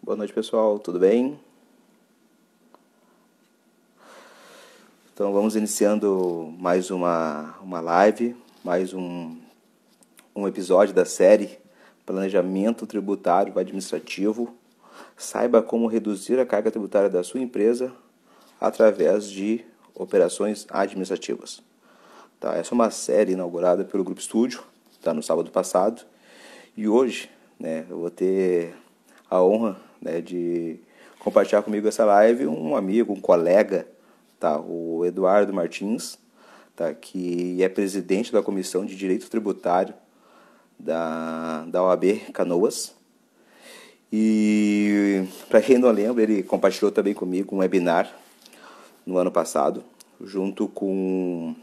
Boa noite, pessoal. Tudo bem? Então, vamos iniciando mais uma live, mais um episódio da série Planejamento Tributário Administrativo. Saiba como reduzir a carga tributária da sua empresa através de operações administrativas. Tá, essa é uma série inaugurada pelo Grupo Estúdio, tá, no sábado passado. E hoje, eu vou ter a honra, de compartilhar comigo essa live um amigo, um colega, tá, o Eduardo Martins, tá, que é presidente da Comissão de Direito Tributário da OAB Canoas. E, para quem não lembra, ele compartilhou também comigo um webinar no ano passado, junto com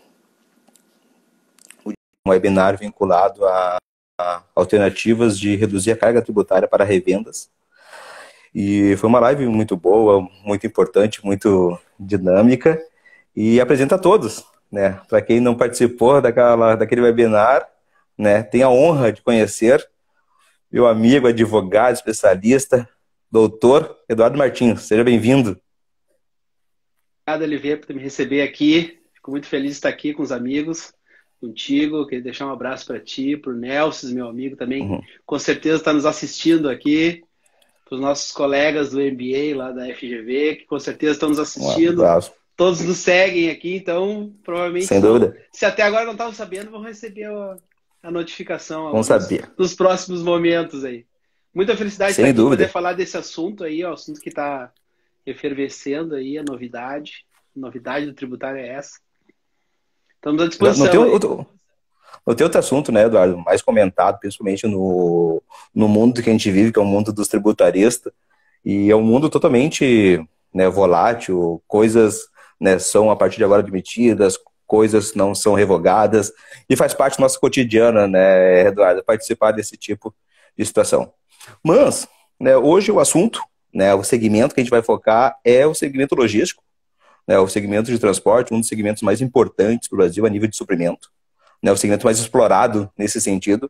um webinar vinculado a alternativas de reduzir a carga tributária para revendas. E foi uma live muito boa, muito importante, muito dinâmica e apresenta a todos, né? Para quem não participou daquele webinar, né, tem a honra de conhecer meu amigo, advogado, especialista, doutor Eduardo Martins. Seja bem-vindo. Obrigado, Olivier, por me receber aqui. Fico muito feliz de estar aqui com os amigos, contigo. Queria deixar um abraço para ti, para o Nelson, meu amigo também. Com certeza está nos assistindo aqui. Para os nossos colegas do MBA lá da FGV, que com certeza estão nos assistindo. Todos nos seguem aqui, então provavelmente, sem dúvida, se até agora não estavam sabendo, vão receber a notificação nos próximos momentos aí. Muita felicidade de estar aqui, poder falar desse assunto aí, o assunto que está efervescendo aí, a novidade do tributário é essa. Estamos à disposição. Não tem outro assunto, né, Eduardo, mais comentado, principalmente no mundo que a gente vive, que é o mundo dos tributaristas, e é um mundo totalmente, né, volátil, coisas, né, são a partir de agora admitidas, coisas não são revogadas, e faz parte do nosso cotidiano, né, Eduardo, participar desse tipo de situação. Mas, né, hoje o assunto, né, o segmento que a gente vai focar é o segmento logístico, né, o segmento de transporte, um dos segmentos mais importantes para o Brasil a nível de suprimento, né, o segmento mais explorado nesse sentido.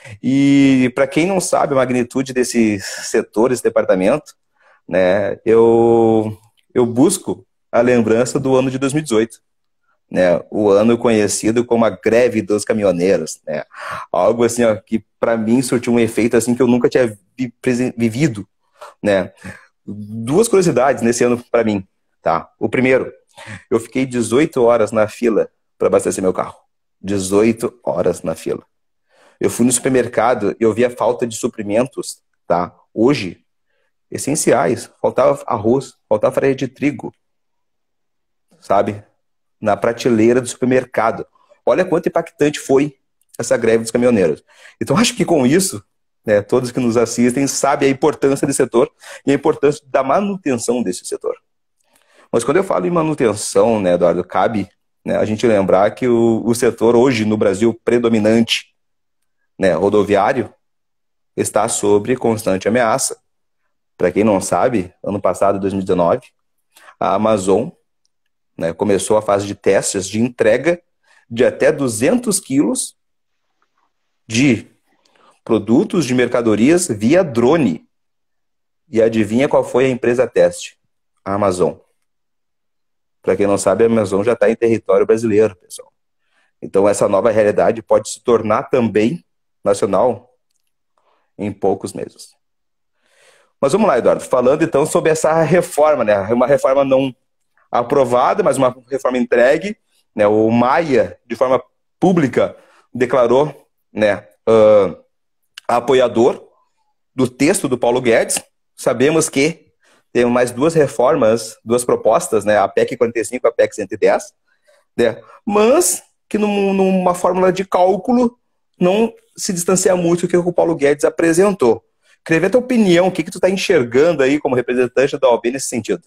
E para quem não sabe a magnitude desse setor, esse departamento, né, eu busco a lembrança do ano de 2018, né, o ano conhecido como a greve dos caminhoneiros, né, algo assim, ó, que para mim surtiu um efeito assim que eu nunca tinha vivido, né. Duas curiosidades nesse ano para mim, tá? O primeiro, eu fiquei 18 horas na fila para abastecer meu carro. 18 horas na fila. Eu fui no supermercado e eu vi a falta de suprimentos, tá? Hoje, essenciais. Faltava arroz, faltava farinha de trigo, sabe? Na prateleira do supermercado. Olha quanto impactante foi essa greve dos caminhoneiros. Então, acho que com isso, né, todos que nos assistem sabem a importância desse setor e a importância da manutenção desse setor. Mas quando eu falo em manutenção, né, Eduardo, cabe, né, a gente lembrar que o setor hoje no Brasil predominante, né, rodoviário, está sob constante ameaça. Para quem não sabe, ano passado, 2019, a Amazon, né, começou a fase de testes de entrega de até 200 quilos de produtos de mercadorias via drone. E adivinha qual foi a empresa teste? A Amazon. Para quem não sabe, a Amazon já está em território brasileiro, pessoal. Então, essa nova realidade pode se tornar também nacional em poucos meses. Mas vamos lá, Eduardo. Falando então sobre essa reforma, né? Uma reforma não aprovada, mas uma reforma entregue, né? O Maia, de forma pública, declarou, né, apoiador do texto do Paulo Guedes. Sabemos que tem mais duas reformas, duas propostas, né? A PEC 45 e a PEC 110, né? Mas que numa fórmula de cálculo não se distancia muito do que o Paulo Guedes apresentou. Queria ver a tua opinião, o que tu está enxergando aí como representante da OAB nesse sentido?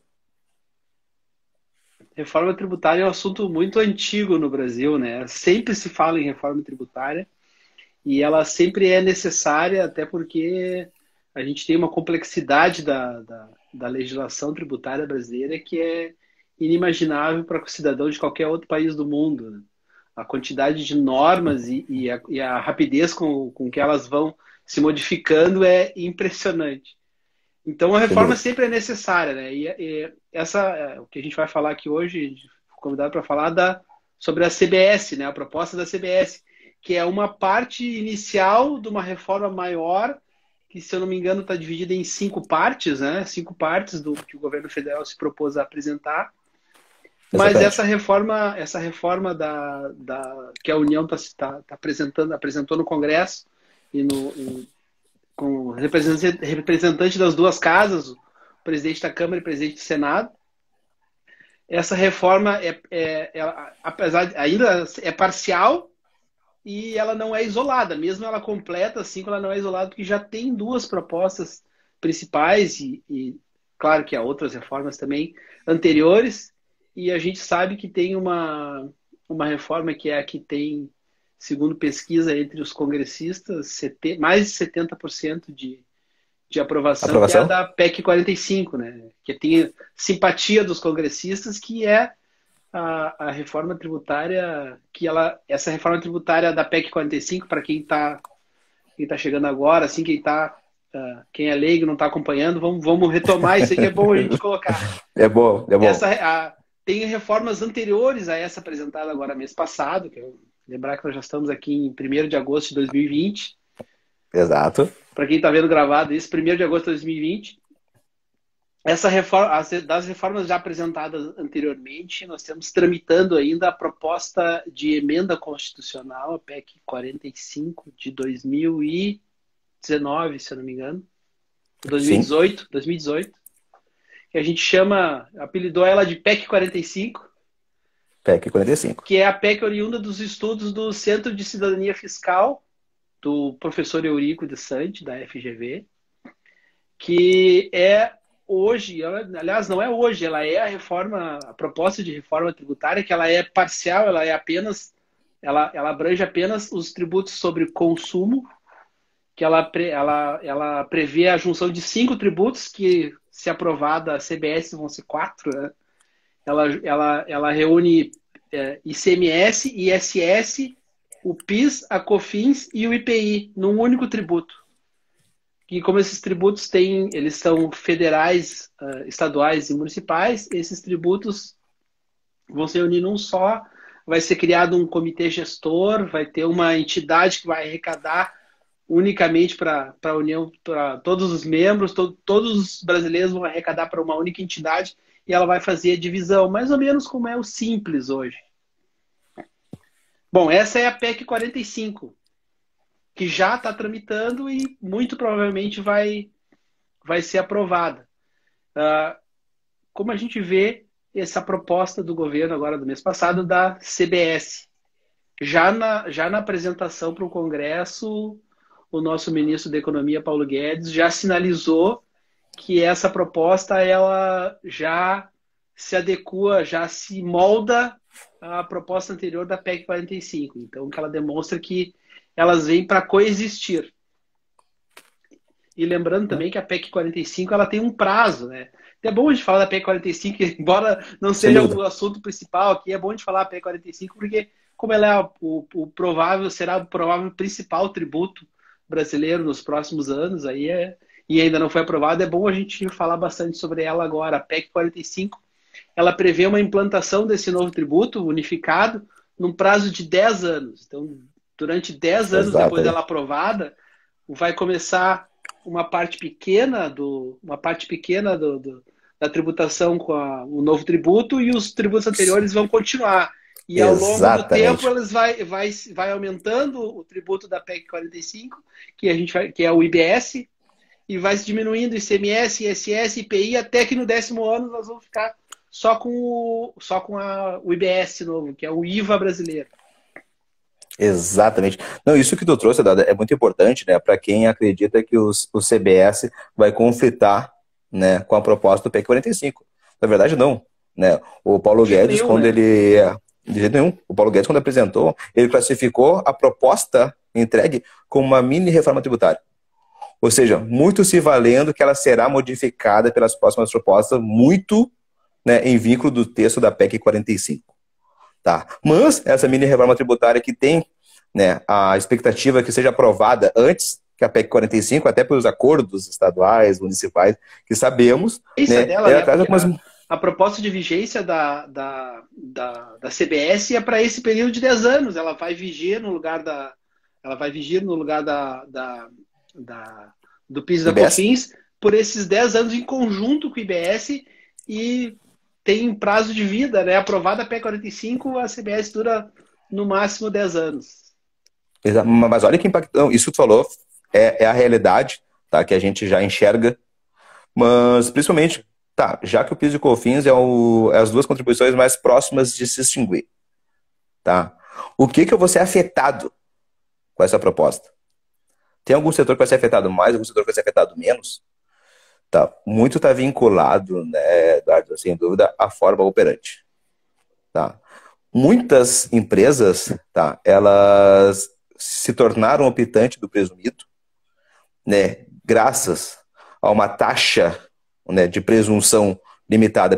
Reforma tributária é um assunto muito antigo no Brasil, né? Sempre se fala em reforma tributária e ela sempre é necessária, até porque a gente tem uma complexidade da legislação tributária brasileira que é inimaginável para o cidadão de qualquer outro país do mundo, né? A quantidade de normas e a rapidez com que elas vão se modificando é impressionante. Então a sem reforma dúvida. sempre é necessária, né? E o que a gente vai falar aqui hoje, fui convidado para falar sobre a CBS, né? A proposta da CBS, que é uma parte inicial de uma reforma maior, que, se eu não me engano, está dividida em 5 partes, né? 5 partes do que o governo federal se propôs a apresentar. Mas Exatamente. essa reforma que a União apresentou no Congresso e com representante das duas casas, o presidente da Câmara e o presidente do Senado, essa reforma apesar de, ainda é parcial e ela não é isolada, mesmo ela completa, assim, ela não é isolada, porque já tem 2 propostas principais e claro que há outras reformas também anteriores, e a gente sabe que tem uma reforma que é a que tem, segundo pesquisa entre os congressistas, mais de 70% de aprovação, que é a Aprovação? da PEC 45, né? Que tem simpatia dos congressistas, que é a reforma tributária, essa reforma tributária da PEC 45, para quem tá chegando agora, assim, quem é leigo não está acompanhando, vamos retomar isso aí, que é bom a gente colocar. É bom, é bom. Tem reformas anteriores a essa apresentada agora mês passado, lembrar que nós já estamos aqui em 1º de agosto de 2020. Exato. Para quem está vendo gravado isso, 1º de agosto de 2020. Essa reforma, das reformas já apresentadas anteriormente, nós temos tramitando ainda a proposta de emenda constitucional, a PEC 45 de 2019, se eu não me engano, Sim. 2018, que a gente apelidou ela de PEC 45, PEC 45. que é a PEC oriunda dos estudos do Centro de Cidadania Fiscal, do professor Eurico de Sante, da FGV, que é hoje, aliás, não é hoje, ela é a proposta de reforma tributária, que ela é parcial, ela abrange apenas os tributos sobre consumo, que ela prevê a junção de 5 tributos, que, se aprovada a CBS, vão ser 4, né? Ela reúne ICMS, ISS, o PIS, a COFINS e o IPI num único tributo. E como esses tributos eles são federais, estaduais e municipais, esses tributos vão se unir num só, vai ser criado um comitê gestor, vai ter uma entidade que vai arrecadar unicamente para a União, para todos os membros, todos os brasileiros vão arrecadar para uma única entidade e ela vai fazer a divisão, mais ou menos como é o Simples hoje. Bom, essa é a PEC 45, que já está tramitando e muito provavelmente vai ser aprovada. Como a gente vê essa proposta do governo agora do mês passado da CBS? Já na apresentação para o Congresso, o nosso ministro da Economia, Paulo Guedes, já sinalizou que essa proposta ela já se adequa, já se molda à proposta anterior da PEC 45. Então, que ela demonstra que elas vêm para coexistir. E lembrando também que a PEC 45 ela tem um prazo, né? É bom a gente falar da PEC 45, embora não seja o assunto principal aqui, é bom a gente falar da PEC 45, porque como ela é será o provável principal tributo brasileiro nos próximos anos, e ainda não foi aprovada, é bom a gente falar bastante sobre ela agora. A PEC 45, ela prevê uma implantação desse novo tributo unificado num prazo de 10 anos. Então, durante 10 anos depois dela aprovada, vai começar uma parte pequena da tributação com o novo tributo e os tributos anteriores vão continuar. E ao longo do tempo eles vai aumentando o tributo da PEC 45, que é o IBS, e vai se diminuindo ICMS, ISS, IPI, até que no 10º ano nós vamos ficar só com o IBS novo, que é o IVA brasileiro. Exatamente. Não, isso que tu trouxe, Dada, é muito importante, né, para quem acredita que o CBS vai conflitar, né, com a proposta do PEC 45. Na verdade, não, né? O Paulo Guedes, de jeito nenhum. O Paulo Guedes, quando apresentou, ele classificou a proposta entregue como uma mini reforma tributária. Ou seja, muito se valendo que ela será modificada pelas próximas propostas, muito, né, em vínculo do texto da PEC 45. Tá. Mas essa mini reforma tributária que tem, né, a expectativa que seja aprovada antes que a PEC 45, até pelos acordos estaduais, municipais, que sabemos, Isso né, dela, né? traz Porque algumas... a proposta de vigência da CBS é para esse período de 10 anos. Ela vai vigir no lugar do PIS e da IBS? COFINS por esses 10 anos em conjunto com o IBS e tem prazo de vida, né? Aprovada a PEC 45, a CBS dura no máximo 10 anos. Mas olha que impactão, isso que tu falou é a realidade, tá, que a gente já enxerga, mas principalmente, tá, já que o PIS e o COFINS é as duas contribuições mais próximas de se extinguir, tá? O que eu vou ser afetado com essa proposta? Tem algum setor que vai ser afetado mais, algum setor que vai ser afetado menos? Tá, muito está vinculado, né, Eduardo, sem dúvida, à forma operante. Tá? Muitas empresas, tá, elas se tornaram optante do presumido, né, graças a uma taxa, né, de presunção limitada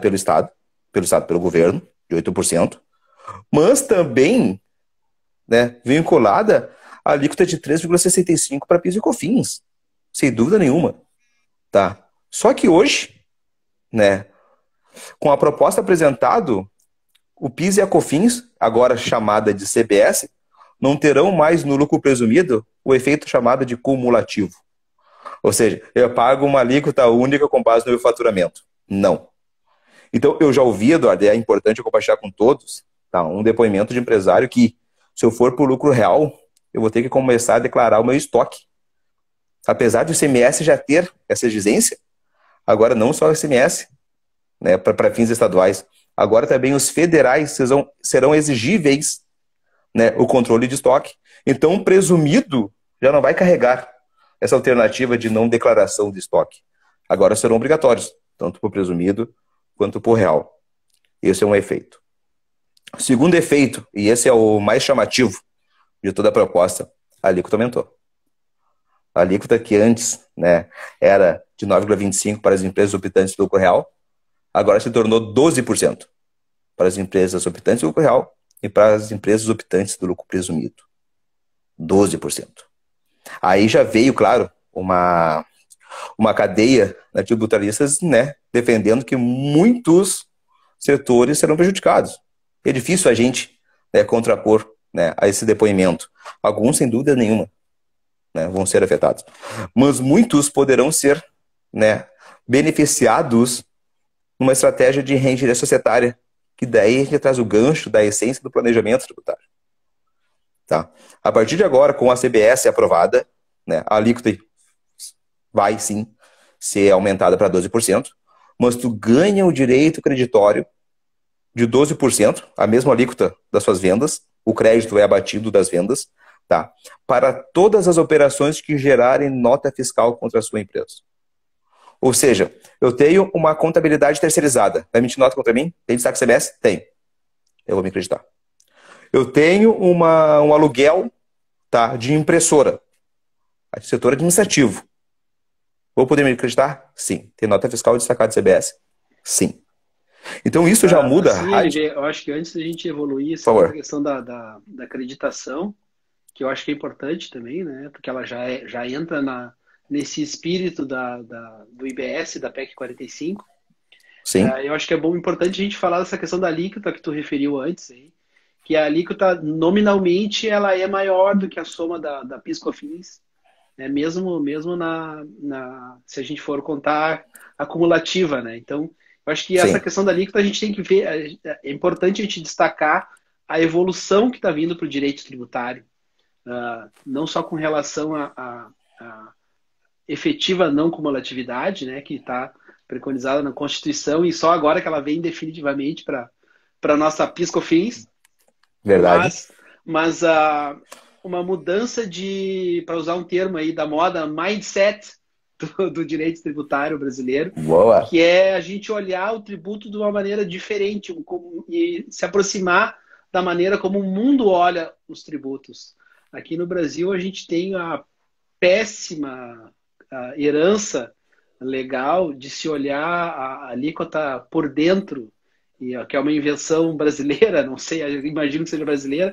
pelo governo, de 8%, mas também, né, vinculada à alíquota de 3,65% para PIS e COFINS, sem dúvida nenhuma. Tá? Só que hoje, né, com a proposta apresentada, o PIS e a COFINS, agora chamada de CBS, não terão mais no lucro presumido o efeito chamado de cumulativo. Ou seja, eu pago uma alíquota única com base no meu faturamento. Não. Então, eu já ouvi, Eduardo, e é importante eu compartilhar com todos, tá, um depoimento de empresário que, se eu for por lucro real, eu vou ter que começar a declarar o meu estoque. Apesar de o ICMS já ter essa exigência, agora não só o ICMS, né, para fins estaduais, agora também os federais serão exigíveis, né, o controle de estoque. Então, o presumido já não vai carregar essa alternativa de não declaração de estoque. Agora serão obrigatórios, tanto para o presumido quanto para o real. Esse é um efeito. Segundo efeito, e esse é o mais chamativo de toda a proposta, a alíquota aumentou. A alíquota que antes, né, era de 9,25% para as empresas optantes do lucro real, agora se tornou 12% para as empresas optantes do lucro real e para as empresas optantes do lucro presumido. 12%. Aí já veio, claro, uma cadeia de tributaristas, né, defendendo que muitos setores serão prejudicados. É difícil a gente, né, contrapor, né, a esse depoimento. Alguns, sem dúvida nenhuma, né, vão ser afetados. Mas muitos poderão ser, né, beneficiados numa estratégia de reengenharia societária, que daí a gente traz o gancho da essência do planejamento tributário. Tá? A partir de agora, com a CBS aprovada, né, a alíquota vai sim ser aumentada para 12%, mas tu ganha o direito creditório de 12%, a mesma alíquota das suas vendas, o crédito é abatido das vendas, tá? Para todas as operações que gerarem nota fiscal contra a sua empresa. Ou seja, eu tenho uma contabilidade terceirizada. Vai emitir nota contra mim? Tem destaque CMS? Tem. Eu vou me acreditar. Eu tenho um aluguel, tá, de impressora. Setor administrativo. Vou poder me acreditar? Sim. Tem nota fiscal destacada de CBS? Sim. Então isso já muda. Sim, eu acho que antes da gente evoluir essa questão da acreditação, que eu acho que é importante também, né? Porque ela já entra nesse espírito do IBS, da PEC 45. Sim. Eu acho que é importante a gente falar dessa questão da alíquota que tu referiu antes, aí, que a alíquota, nominalmente, ela é maior do que a soma da PIS/COFINS, né? Mesmo se a gente for contar acumulativa, né? Então, eu acho que essa questão da alíquota a gente tem que ver, é importante a gente destacar a evolução que está vindo para o direito tributário, não só com relação a efetiva não cumulatividade, né, que está preconizada na Constituição e só agora que ela vem definitivamente para a nossa PIS/COFINS. Verdade. Mas uma mudança para usar um termo aí da moda, mindset do direito tributário brasileiro. Boa. Que é a gente olhar o tributo de uma maneira diferente e se aproximar da maneira como o mundo olha os tributos. Aqui no Brasil a gente tem a péssima herança legal de se olhar a alíquota por dentro, que é uma invenção brasileira, não sei, imagino que seja brasileira,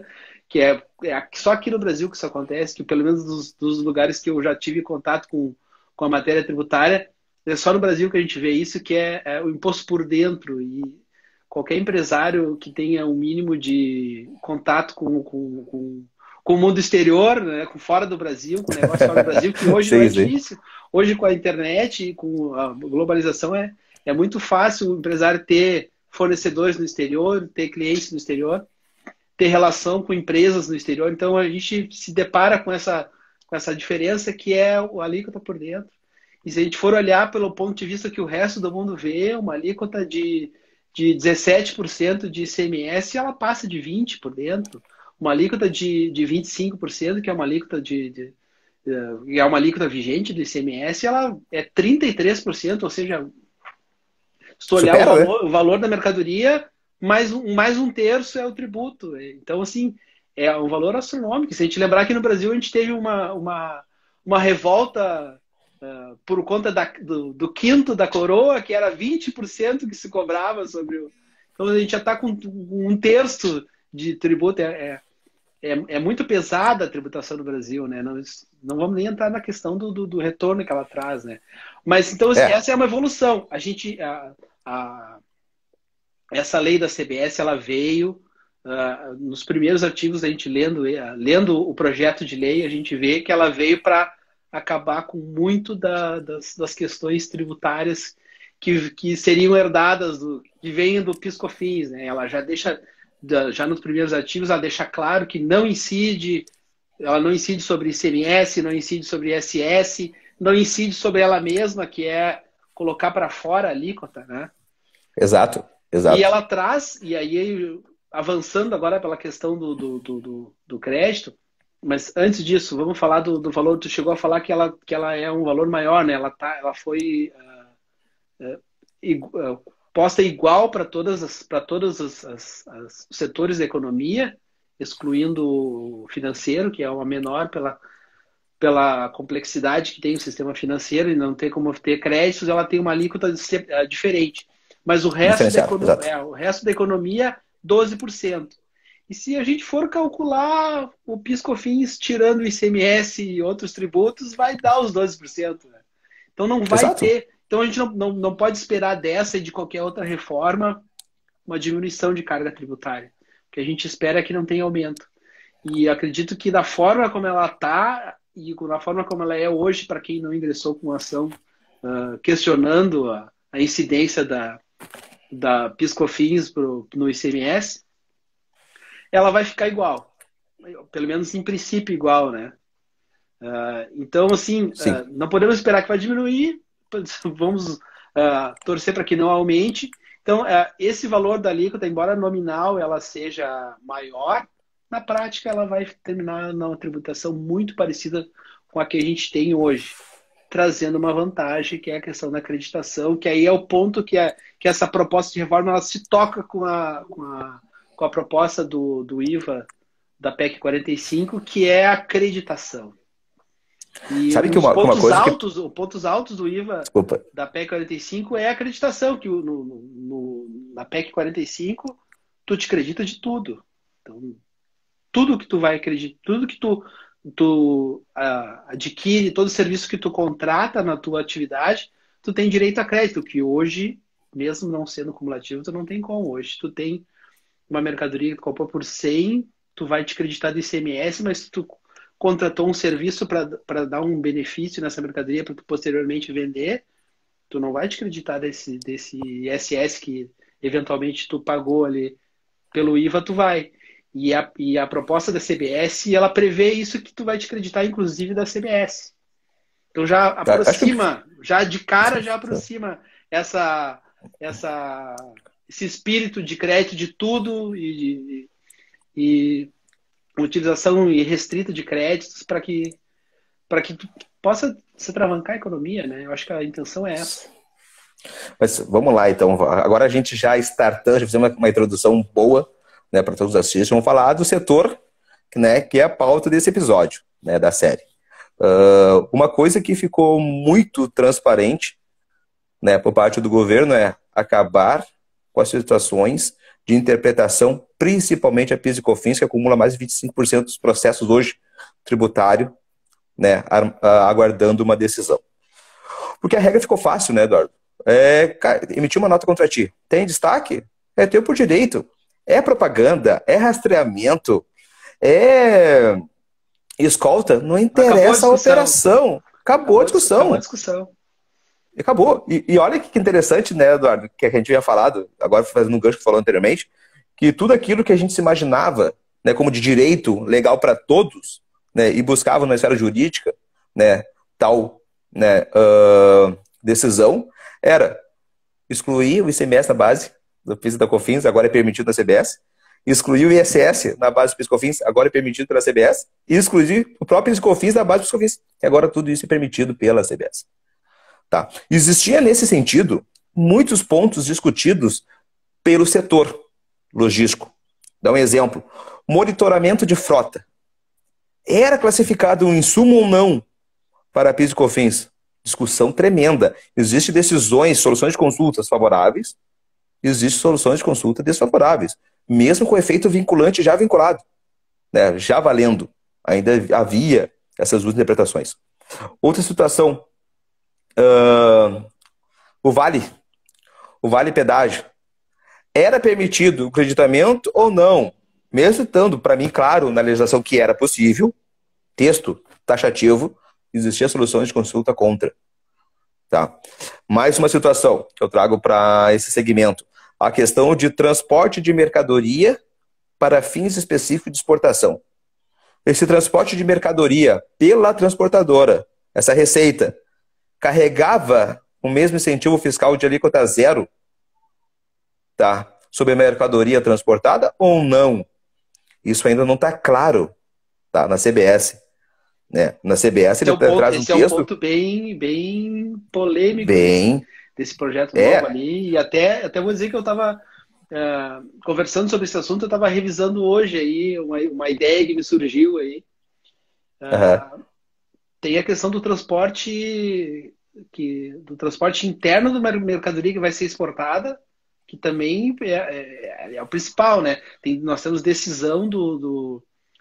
só aqui no Brasil que isso acontece, que pelo menos dos lugares que eu já tive contato com a matéria tributária, é só no Brasil que a gente vê isso, que é o imposto por dentro. E qualquer empresário que tenha um mínimo de contato com o mundo exterior, né, com fora do Brasil, com o negócio fora do Brasil, que hoje não é difícil. Hoje, com a internet e com a globalização, é muito fácil o empresário ter fornecedores no exterior, ter clientes no exterior, ter relação com empresas no exterior. Então, a gente se depara com essa diferença que é a alíquota por dentro. E se a gente for olhar pelo ponto de vista que o resto do mundo vê, uma alíquota de 17% de ICMS, ela passa de 20% por dentro. Uma alíquota de 25%, que é uma alíquota é uma alíquota vigente do ICMS, ela é 33%, ou seja, se tu olhar o valor da mercadoria, mais um terço é o tributo. Então, assim, é um valor astronômico. Se a gente lembrar que no Brasil a gente teve uma revolta por conta do quinto da coroa, que era 20% que se cobrava sobre o... Então a gente já está com um terço de tributo. É muito pesada a tributação no Brasil, né? Não vamos nem entrar na questão do retorno que ela traz, né? Mas então essa é uma evolução. Essa lei da CBS, ela veio nos primeiros artigos, a gente lendo o projeto de lei, a gente vê que ela veio para acabar com muito das questões tributárias que seriam herdadas, que vêm do PIS/COFINS, né? Ela já nos primeiros artigos, ela deixa claro que ela não incide sobre ICMS, não incide sobre ISS, não incide sobre ela mesma, que é colocar para fora a alíquota, né? Exato. E ela traz, e aí avançando agora pela questão do crédito, mas antes disso, vamos falar do valor. Tu chegou a falar que ela é um valor maior, né? Ela foi posta igual para todos os setores da economia, excluindo o financeiro, que é uma menor pela complexidade que tem o sistema financeiro e não tem como ter créditos, ela tem uma alíquota diferente. Mas o resto da economia, 12%. E se a gente for calcular o PIS/COFINS tirando o ICMS e outros tributos, vai dar os 12%. Né? Então não vai ter. Então a gente não pode esperar dessa e de qualquer outra reforma uma diminuição de carga tributária. O que a gente espera é que não tenha aumento. E acredito que da forma como ela está e da forma como ela é hoje, para quem não ingressou com ação questionando a incidência da PIS/COFINS no ICMS, ela vai ficar igual. Pelo menos em princípio igual, né? Então, assim, não podemos esperar que vai diminuir, vamos torcer para que não aumente. Então, esse valor da alíquota, embora nominal ela seja maior, na prática ela vai terminar numa tributação muito parecida com a que a gente tem hoje, trazendo uma vantagem, que é a questão da acreditação, que aí é o ponto que essa proposta de reforma ela se toca com a proposta do IVA da PEC 45, que é a acreditação. E sabe que os pontos altos do IVA da PEC 45 é a acreditação, que na PEC 45 tu te acredita de tudo. Então, tudo que tu vai acreditar, tudo que tu adquire, todo serviço que tu contrata na tua atividade, tu tem direito a crédito, que hoje, mesmo não sendo cumulativo, tu não tem como. Hoje tu tem uma mercadoria que tu comprou por 100, tu vai te acreditar do ICMS, mas se tu contratou um serviço para dar um benefício nessa mercadoria para tu posteriormente vender, tu não vai te acreditar desse ISS que eventualmente tu pagou ali pelo IVA, tu vai. E a proposta da CBS, ela prevê isso, que tu vai te acreditar inclusive da CBS. Então já aproxima, já de cara já aproxima esse espírito de crédito de tudo e utilização irrestrita de créditos para que tu possa se travancar a economia, né? Eu acho que a intenção é essa. Mas vamos lá, então. Agora a gente já startando, já fizemos uma introdução boa, né, para todos os assistentes. Vamos falar do setor, né, que é a pauta desse episódio, né, da série. Uma coisa que ficou muito transparente, né, por parte do governo é acabar com as situações de interpretação, principalmente a PIS e COFINS, que acumula mais de 25% dos processos hoje tributário, né, aguardando uma decisão. Porque a regra ficou fácil, né, Eduardo? Emitir uma nota contra ti. Tem destaque? É teu por direito. É propaganda, é rastreamento, é escolta, não interessa a operação. Acabou a discussão. Acabou a discussão. Acabou. E olha que interessante, né, Eduardo, que a gente tinha falado, agora fazendo um gancho que falou anteriormente, que tudo aquilo que a gente se imaginava, né, como de direito legal para todos, né, e buscava na esfera jurídica, né, tal, né, decisão, era excluir o ICMS na base do PIS e da COFINS, agora é permitido na CBS, excluir o ISS na base do PIS e COFINS, agora é permitido pela CBS, e excluir o próprio PIS e COFINS na base do PIS e COFINS, e agora tudo isso é permitido pela CBS. Tá. Existia, nesse sentido, muitos pontos discutidos pelo setor logístico. Dá um exemplo. Monitoramento de frota. Era classificado um insumo ou não para PIS e COFINS? Discussão tremenda. Existem decisões, soluções de consultas favoráveis, existem soluções de consulta desfavoráveis, mesmo com efeito vinculante já vinculado, né, já valendo. Ainda havia essas duas interpretações. Outra situação, o vale pedágio. Era permitido o creditamento ou não? Mesmo estando, para mim, claro, na legislação que era possível, texto taxativo, existia soluções de consulta contra. Tá? Mais uma situação que eu trago para esse segmento. A questão de transporte de mercadoria para fins específicos de exportação. Esse transporte de mercadoria pela transportadora, essa receita, carregava o mesmo incentivo fiscal de alíquota zero, tá, sobre a mercadoria transportada ou não? Isso ainda não está claro, tá, na CBS. Né? Na CBS ele traz um texto... Esse é um ponto bem polêmico desse projeto novo ali. E até vou dizer que eu estava conversando sobre esse assunto, eu estava revisando hoje aí uma ideia que me surgiu aí. Tem a questão do transporte interno da mercadoria que vai ser exportada, que também é o principal, né? Nós temos decisão do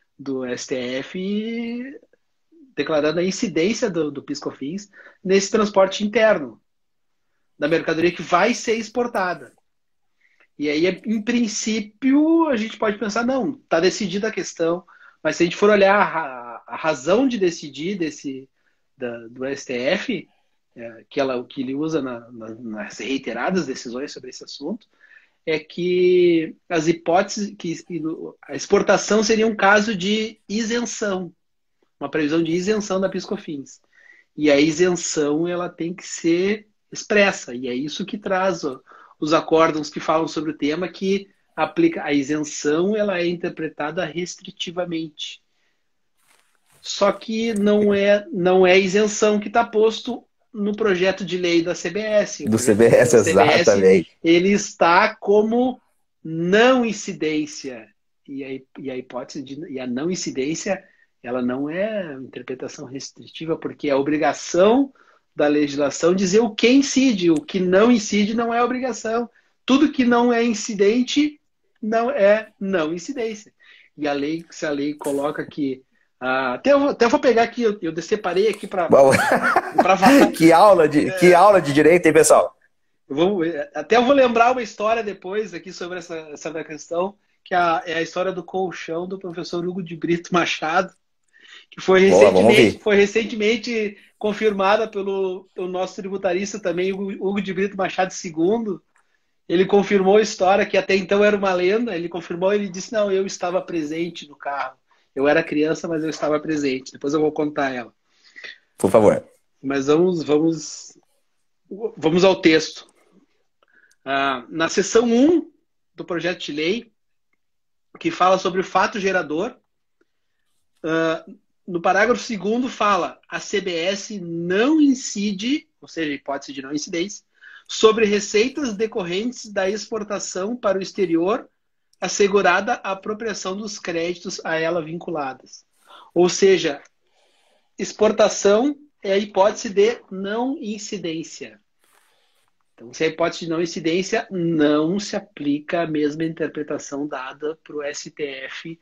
STF declarando a incidência do PIS/COFINS nesse transporte interno da mercadoria que vai ser exportada. E aí, em princípio, a gente pode pensar, não, está decidida a questão, mas se a gente for olhar a razão de decidir do STF, que ele usa nas reiteradas decisões sobre esse assunto, é que as hipóteses, que a exportação seria um caso de isenção, uma previsão de isenção da PIS/COFINS. E a isenção ela tem que ser expressa, e é isso que traz os acórdãos que falam sobre o tema, que aplica a isenção, ela é interpretada restritivamente. Só que não é isenção que está posto no projeto de lei da CBS. Do CBS, exatamente. Ele está como não incidência. E a não incidência, ela não é interpretação restritiva, porque é a obrigação da legislação dizer o que incide. O que não incide não é obrigação. Tudo que não é incidente não é não incidência. E se a lei coloca que até vou pegar aqui, eu separei aqui para que aula de direito, hein, pessoal? Eu vou lembrar uma história depois aqui sobre essa questão, que é a história do colchão do professor Hugo de Brito Machado, que foi recentemente confirmada pelo nosso tributarista também, Hugo de Brito Machado II. Ele confirmou a história, que até então era uma lenda. Ele confirmou, ele disse, não, eu estava presente no carro. Eu era criança, mas eu estava presente. Depois eu vou contar ela. Por favor. Mas vamos ao texto. Na seção 1 do projeto de lei, que fala sobre o fato gerador, no parágrafo 2º fala: a CBS não incide, ou seja, hipótese de não incidência, sobre receitas decorrentes da exportação para o exterior, assegurada a apropriação dos créditos a ela vinculadas. Ou seja, exportação é a hipótese de não incidência. Então, se a hipótese de não incidência, não se aplica a mesma interpretação dada para o STF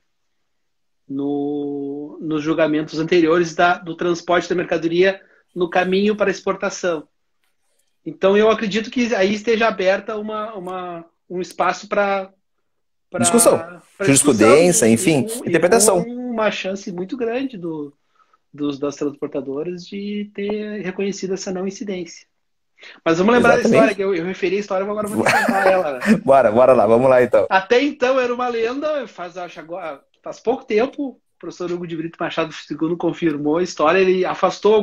nos julgamentos anteriores do transporte da mercadoria no caminho para exportação. Então, eu acredito que aí esteja aberta um espaço para Discussão. discussão Jurisprudência, enfim, interpretação. E com uma chance muito grande das transportadoras de ter reconhecido essa não incidência. Mas vamos lembrar da história, que eu referi a história, agora vou contar ela. Né? Bora lá, vamos lá então. Até então era uma lenda, faz pouco tempo, o professor Hugo de Brito Machado II confirmou a história, ele afastou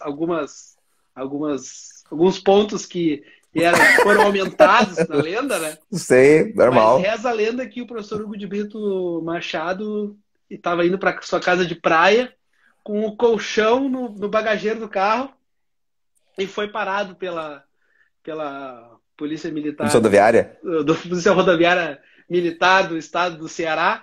alguns pontos que foram aumentados na lenda, né? Sei, normal. Mas reza a lenda que o professor Hugo de Brito Machado estava indo para sua casa de praia com o colchão no bagageiro do carro e foi parado pela Polícia Militar. Polícia Rodoviária? Polícia Rodoviária Militar do Estado do Ceará.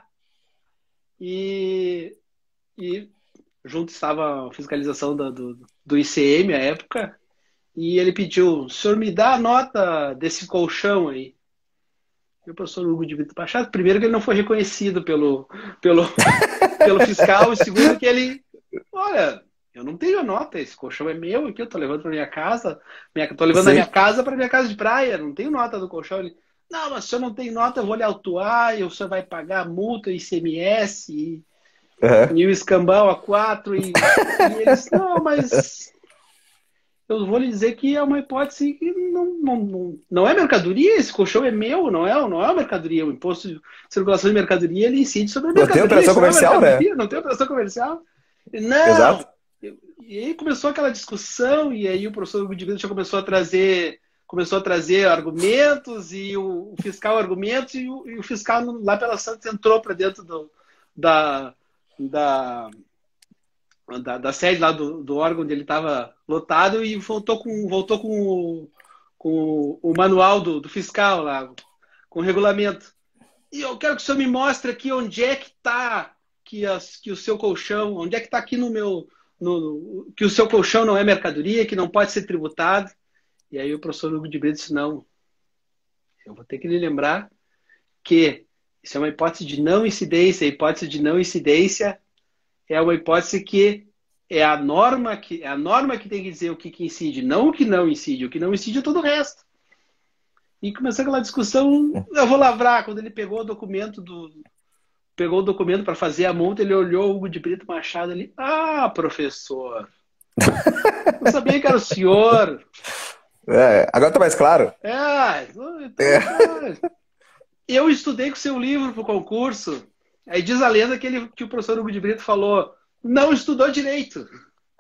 E junto estava a fiscalização do ICM à época. E ele pediu: o senhor me dá a nota desse colchão aí. E o professor Hugo de Brito Machado, primeiro que ele não foi reconhecido pelo fiscal, e segundo que ele, olha, eu não tenho a nota, esse colchão é meu aqui, eu tô levando para minha casa, tô levando da minha casa para minha casa de praia, não tenho nota do colchão. Ele, não, mas se o senhor não tem nota, eu vou lhe autuar, e o senhor vai pagar a multa, ICMS, e o escambau A4, e eles, não, mas eu vou lhe dizer que é uma hipótese que não é mercadoria, esse colchão é meu, não é uma mercadoria. O imposto de circulação de mercadoria, ele incide sobre a mercadoria. Não tem operação comercial, né? Não tem operação comercial. Não! Exato. E aí começou aquela discussão, e aí o professor Hugo de Brito já começou a trazer argumentos, e o fiscal argumentos, e o fiscal lá pela Santos entrou para dentro da sede lá do órgão onde ele estava lotado e voltou com o manual do fiscal lá, com o regulamento. E eu quero que o senhor me mostre aqui onde é que está que o seu colchão, onde é que está aqui que o seu colchão não é mercadoria, que não pode ser tributado. E aí o professor Hugo de Brito disse, não, eu vou ter que lhe lembrar que isso é uma hipótese de não incidência. A hipótese de não incidência é uma hipótese que é a norma que tem que dizer o que incide, não o que não incide. O que não incide é todo o resto. E começou aquela discussão, eu vou lavrar. Quando ele pegou o documento para fazer a multa, ele olhou o Hugo de Brito Machado ali. Ah, professor! Não sabia que era o senhor. Agora tá mais claro. Eu estudei com seu livro pro concurso. Aí diz a lenda que o professor Hugo de Brito falou, não estudou direito.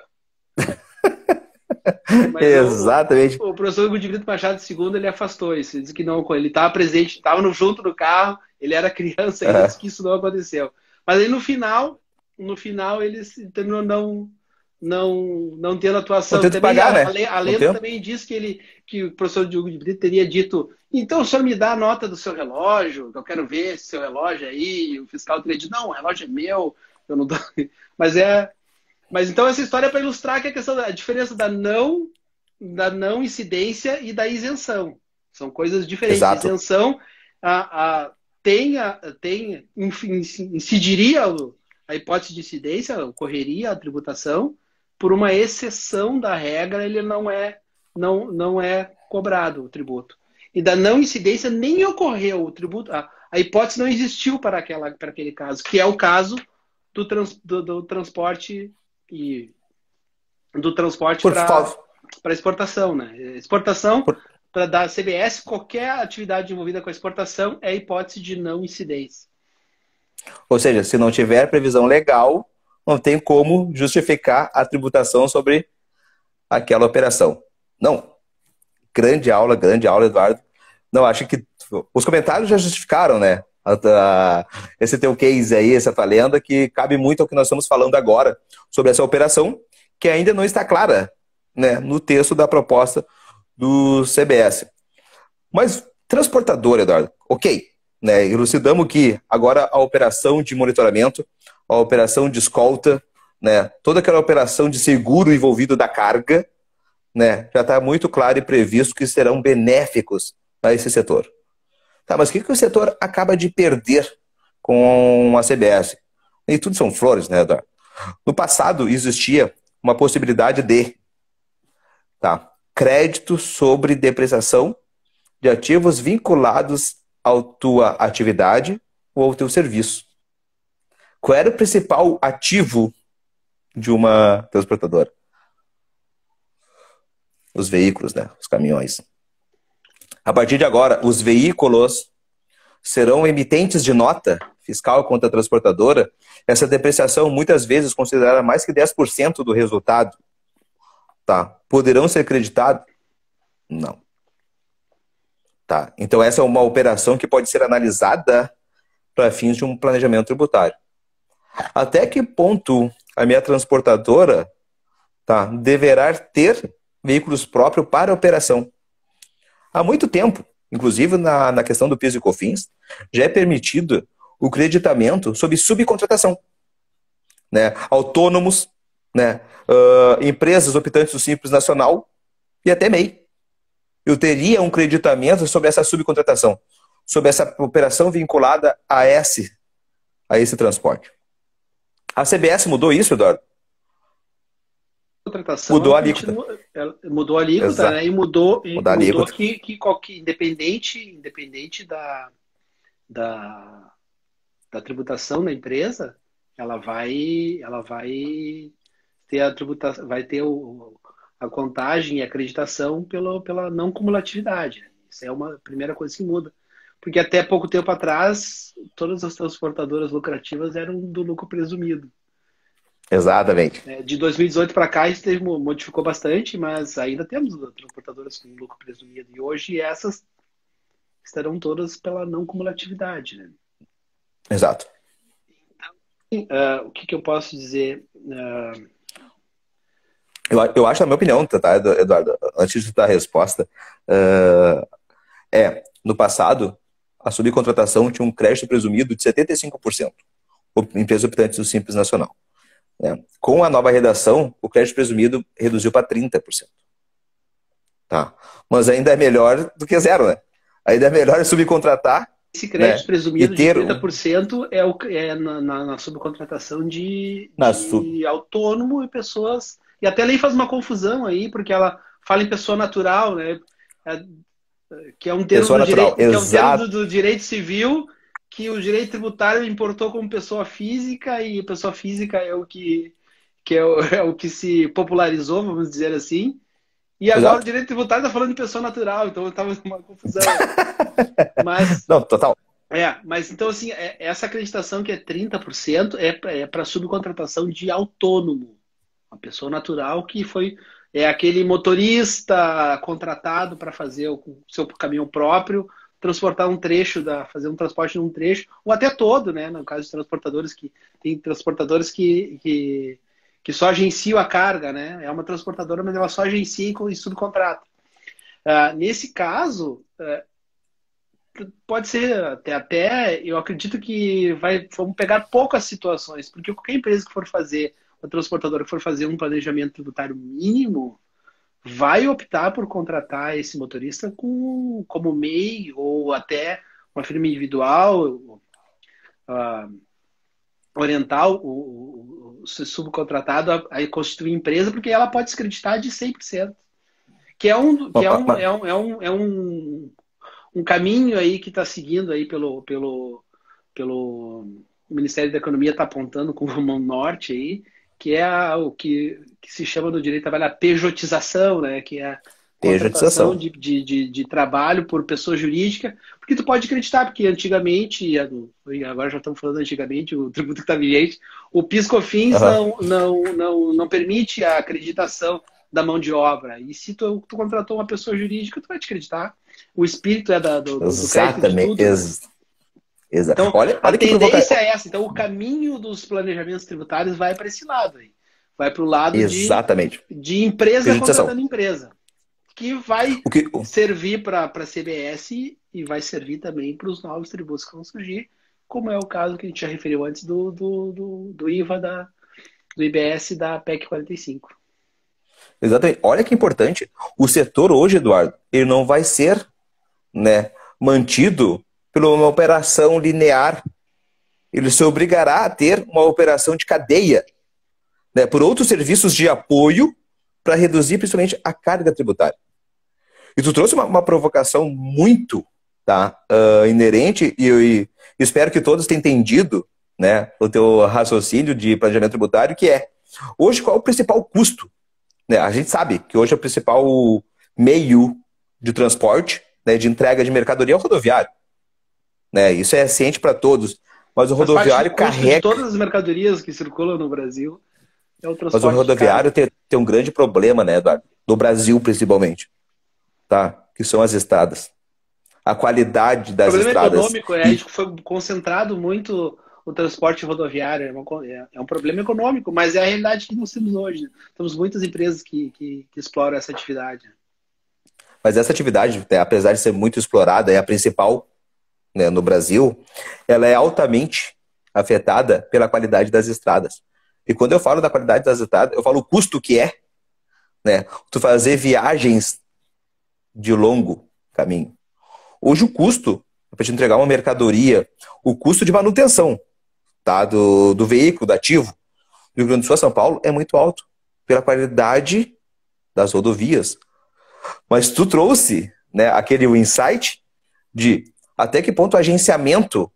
Mas exatamente. O professor Hugo de Brito Machado II, ele afastou isso. Ele disse que não, ele estava presente, estava junto no carro, ele era criança, ele disse que isso não aconteceu. Mas aí no final ele terminou não tendo atuação. Também, pagar, a lenda também diz que o professor Hugo de Brito teria dito, então o senhor me dá a nota do seu relógio, que eu quero ver esse seu relógio aí. E o fiscal teria dito, não, o relógio é meu, eu não dou. Mas então essa história é para ilustrar que a diferença da não incidência e da isenção. São coisas diferentes. Exato. A isenção incidiria a hipótese de incidência, ocorreria a tributação, por uma exceção da regra, ele não é cobrado o tributo. E da não incidência nem ocorreu o tributo, a hipótese não existiu para aquele caso, que é o caso do transporte para exportação, né? Exportação da CBS, qualquer atividade envolvida com a exportação é hipótese de não incidência. Ou seja, se não tiver previsão legal, não tem como justificar a tributação sobre aquela operação. Não. Grande aula, Eduardo. Não, acho que os comentários já justificaram, né? Esse teu case aí, essa tua lenda, que cabe muito ao que nós estamos falando agora sobre essa operação, que ainda não está clara, né, no texto da proposta do CBS. Mas transportador, Eduardo, ok, né, elucidamos que agora a operação de monitoramento, a operação de escolta, né, toda aquela operação de seguro envolvido da carga, né, já está muito claro e previsto que serão benéficos a esse setor. Tá, mas o que o setor acaba de perder com a CBS? E tudo são flores, né, Eduardo? No passado existia uma possibilidade de, tá, crédito sobre depreciação de ativos vinculados à tua atividade ou ao teu serviço. Qual era o principal ativo de uma transportadora? Os veículos, né? Os caminhões. A partir de agora, os veículos serão emitentes de nota fiscal contra a transportadora. Essa depreciação, muitas vezes, considerada mais que 10% do resultado. Tá? Poderão ser creditados? Não. Tá? Então, essa é uma operação que pode ser analisada para fins de um planejamento tributário. Até que ponto a minha transportadora, tá, deverá ter veículos próprios para operação? Há muito tempo, inclusive na questão do PIS e COFINS, já é permitido o creditamento sob subcontratação, né? Autônomos, né? Empresas optantes do Simples Nacional e até MEI. Eu teria um creditamento sobre essa subcontratação, sobre essa operação vinculada a esse transporte. A CBS mudou isso, Eduardo? Contratação, mudou a alíquota. Mudou a alíquota, né? E mudou que qualquer, independente da tributação da empresa, ela vai ter a tributação, vai ter a contagem e a acreditação pela não cumulatividade. Isso é uma primeira coisa que muda. Porque até pouco tempo atrás, todas as transportadoras lucrativas eram do lucro presumido. Exatamente. De 2018 para cá, isso modificou bastante, mas ainda temos transportadoras com lucro presumido. E hoje essas estarão todas pela não cumulatividade. Né? Exato. O que eu posso dizer? Eu acho, na minha opinião, tá, Eduardo, antes de dar a resposta, no passado, a subcontratação tinha um crédito presumido de 75%, empresas optantes do Simples Nacional. Né? Com a nova redação, o crédito presumido reduziu para 30%. Tá? Mas ainda é melhor do que zero, né? Ainda é melhor subcontratar. Esse crédito, né, presumido de 30% é na subcontratação de autônomo e pessoas. E até a lei faz uma confusão aí, porque ela fala em pessoa natural, né? Que é um termo, do direito civil, que o direito tributário importou como pessoa física, e pessoa física é o que é o que se popularizou, vamos dizer assim. E agora Exato. O direito tributário está falando de pessoa natural, então estava uma confusão. Mas, não, total. Mas então, assim, essa acreditação que é 30% é para subcontratação de autônomo. Uma pessoa natural que é aquele motorista contratado para fazer o seu caminhão próprio, transportar um trecho, fazer um transporte num trecho, ou até todo, né? No caso de transportadores, tem transportadores que só agenciam a carga, né? É uma transportadora, mas ela só agencia e subcontrata. Nesse caso, pode ser até, eu acredito que vamos pegar poucas situações, porque qualquer empresa que for fazer, uma transportadora que for fazer um planejamento tributário mínimo, vai optar por contratar esse motorista como MEI ou até uma firma individual, orientar o subcontratado a constituir empresa, porque ela pode descreditar de 100%. Que é um caminho aí que está seguindo aí pelo Ministério da Economia, está apontando como mão norte aí, que é o que se chama no direito trabalho a pejotização, né? Que é a contratação de trabalho por pessoa jurídica, porque tu pode acreditar, porque antigamente, agora já estamos falando antigamente, o tributo que está vigente, o PIS/COFINS não permite a acreditação da mão de obra. E se tu contratou uma pessoa jurídica, tu vai te acreditar. O espírito é do crédito de tudo. Exato. Então, olha a tendência é essa. Então, o caminho dos planejamentos tributários vai para esse lado. Aí. Vai para o lado de empresa contratando empresa. Que vai servir para a CBS e vai servir também para os novos tributos que vão surgir, como é o caso que a gente já referiu antes do IVA, do IBS da PEC 45. Exatamente. Olha que importante. O setor hoje, Eduardo, ele não vai ser, né, mantido por uma operação linear. Ele se obrigará a ter uma operação de cadeia, né, por outros serviços de apoio para reduzir principalmente a carga tributária. E tu trouxe uma provocação muito, tá, inerente, e eu espero que todos tenham entendido, né, o teu raciocínio de planejamento tributário, que é, hoje, qual é o principal custo? Né, a gente sabe que hoje é o principal meio de transporte, né, de entrega de mercadoria é o rodoviário. Né, isso é ciente para todos. Mas o Faz parte do rodoviário custo de carrega. todas as mercadorias que circulam no Brasil, é o Mas o transporte de rodoviário carga. tem um grande problema, né, Eduardo? No Brasil, principalmente, tá? Que são as estradas. A qualidade O das problema estradas. econômico é E, que foi concentrado muito o transporte rodoviário. É um problema econômico, mas é a realidade que nós temos hoje. Né? Temos muitas empresas que exploram essa atividade. mas essa atividade, né, apesar de ser muito explorada, é a principal, né, no Brasil, ela é altamente afetada pela qualidade das estradas. E quando eu falo da qualidade das estradas, eu falo o custo que é, né, tu fazer viagens de longo caminho. Hoje o custo para te entregar uma mercadoria, o custo de manutenção, tá, do veículo, do ativo, do Rio Grande do Sul a São Paulo é muito alto pela qualidade das rodovias. Mas tu trouxe, né, aquele insight de até que ponto o agenciamento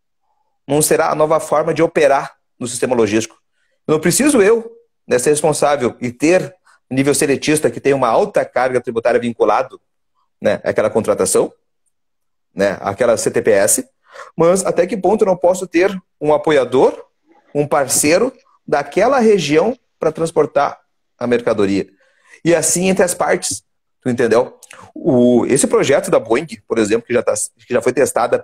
não será a nova forma de operar no sistema logístico. Não preciso eu, né, ser responsável e ter nível seletista que tem uma alta carga tributária vinculado, né, àquela contratação, né, àquela CTPS, mas até que ponto eu não posso ter um apoiador, um parceiro daquela região para transportar a mercadoria. E assim entre as partes, tu entendeu? Esse projeto da Boeing, por exemplo, que já foi testada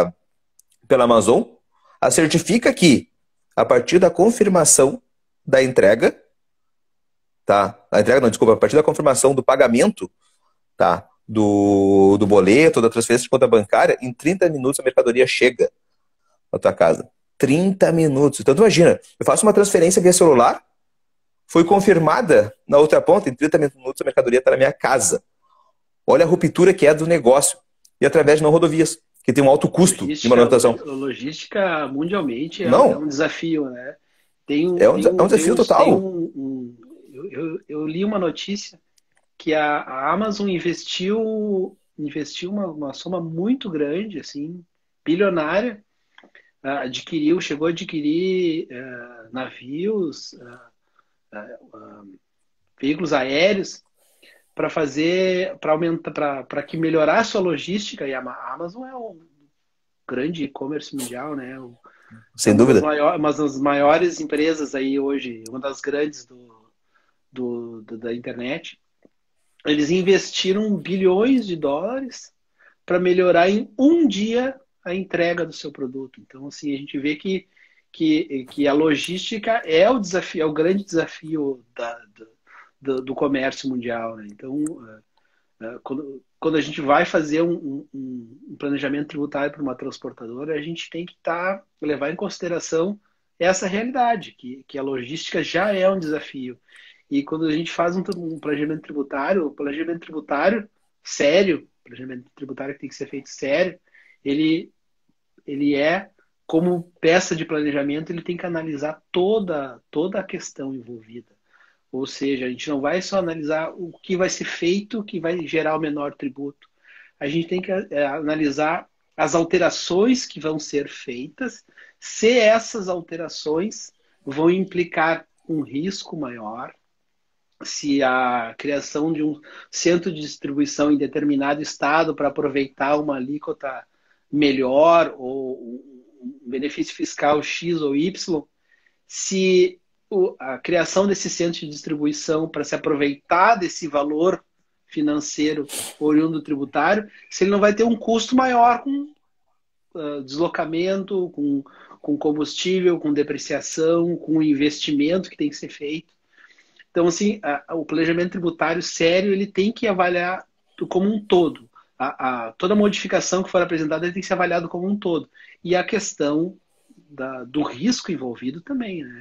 pela Amazon, a certifica que, a partir da confirmação da entrega, tá? A entrega não, desculpa, a partir da confirmação do pagamento, tá? Do boleto, da transferência de conta bancária, em 30 minutos a mercadoria chega na tua casa. 30 minutos. Então, tu imagina, eu faço uma transferência via celular, foi confirmada na outra ponta, em 30 minutos a mercadoria está na minha casa. Olha a ruptura que é do negócio. E através de não rodovias, que tem um alto custo de manutenção. Logística mundialmente é um Não, desafio, né? Tem é um desafio total. eu li uma notícia que a Amazon investiu uma soma muito grande, assim, bilionária, chegou a adquirir navios, veículos aéreos para aumentar, para que melhorar a sua logística. E a Amazon é um grande e-commerce mundial, né? É Sem dúvida. uma das maiores empresas aí hoje, uma das grandes da internet. Eles investiram bilhões de dólares para melhorar em um dia a entrega do seu produto. Então, assim, a gente vê que a logística é o desafio, é o grande desafio do comércio mundial. Né? Então, quando a gente vai fazer um planejamento tributário para uma transportadora, a gente tem que levar em consideração essa realidade, que a logística já é um desafio. E quando a gente faz um planejamento tributário sério, planejamento tributário que tem que ser feito sério, ele é, como peça de planejamento, ele tem que analisar toda a questão envolvida. Ou seja, a gente não vai só analisar o que vai ser feito, que vai gerar o menor tributo. A gente tem que analisar as alterações que vão ser feitas, se essas alterações vão implicar um risco maior, se a criação de um centro de distribuição em determinado estado para aproveitar uma alíquota melhor ou um benefício fiscal X ou Y, se a criação desse centro de distribuição para se aproveitar desse valor financeiro oriundo tributário, se ele não vai ter um custo maior com deslocamento, com combustível, com depreciação, com investimento que tem que ser feito. Então, assim, o planejamento tributário sério, ele tem que avaliar como um todo. Toda modificação que for apresentada, ele tem que ser avaliado como um todo. E a questão do risco envolvido também, né?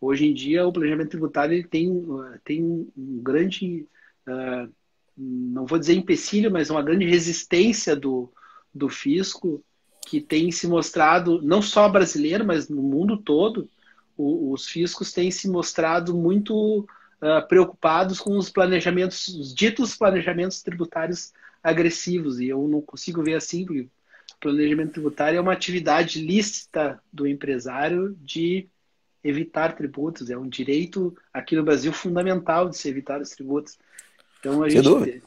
Hoje em dia, o planejamento tributário ele tem um grande, não vou dizer empecilho, mas uma grande resistência do fisco, que tem se mostrado, não só brasileiro, mas no mundo todo, os fiscos têm se mostrado muito preocupados com os planejamentos, os ditos planejamentos tributários agressivos, e eu não consigo ver assim, porque o planejamento tributário é uma atividade lícita do empresário de evitar tributos, é um direito aqui no Brasil fundamental de se evitar os tributos. Então, Sem dúvida.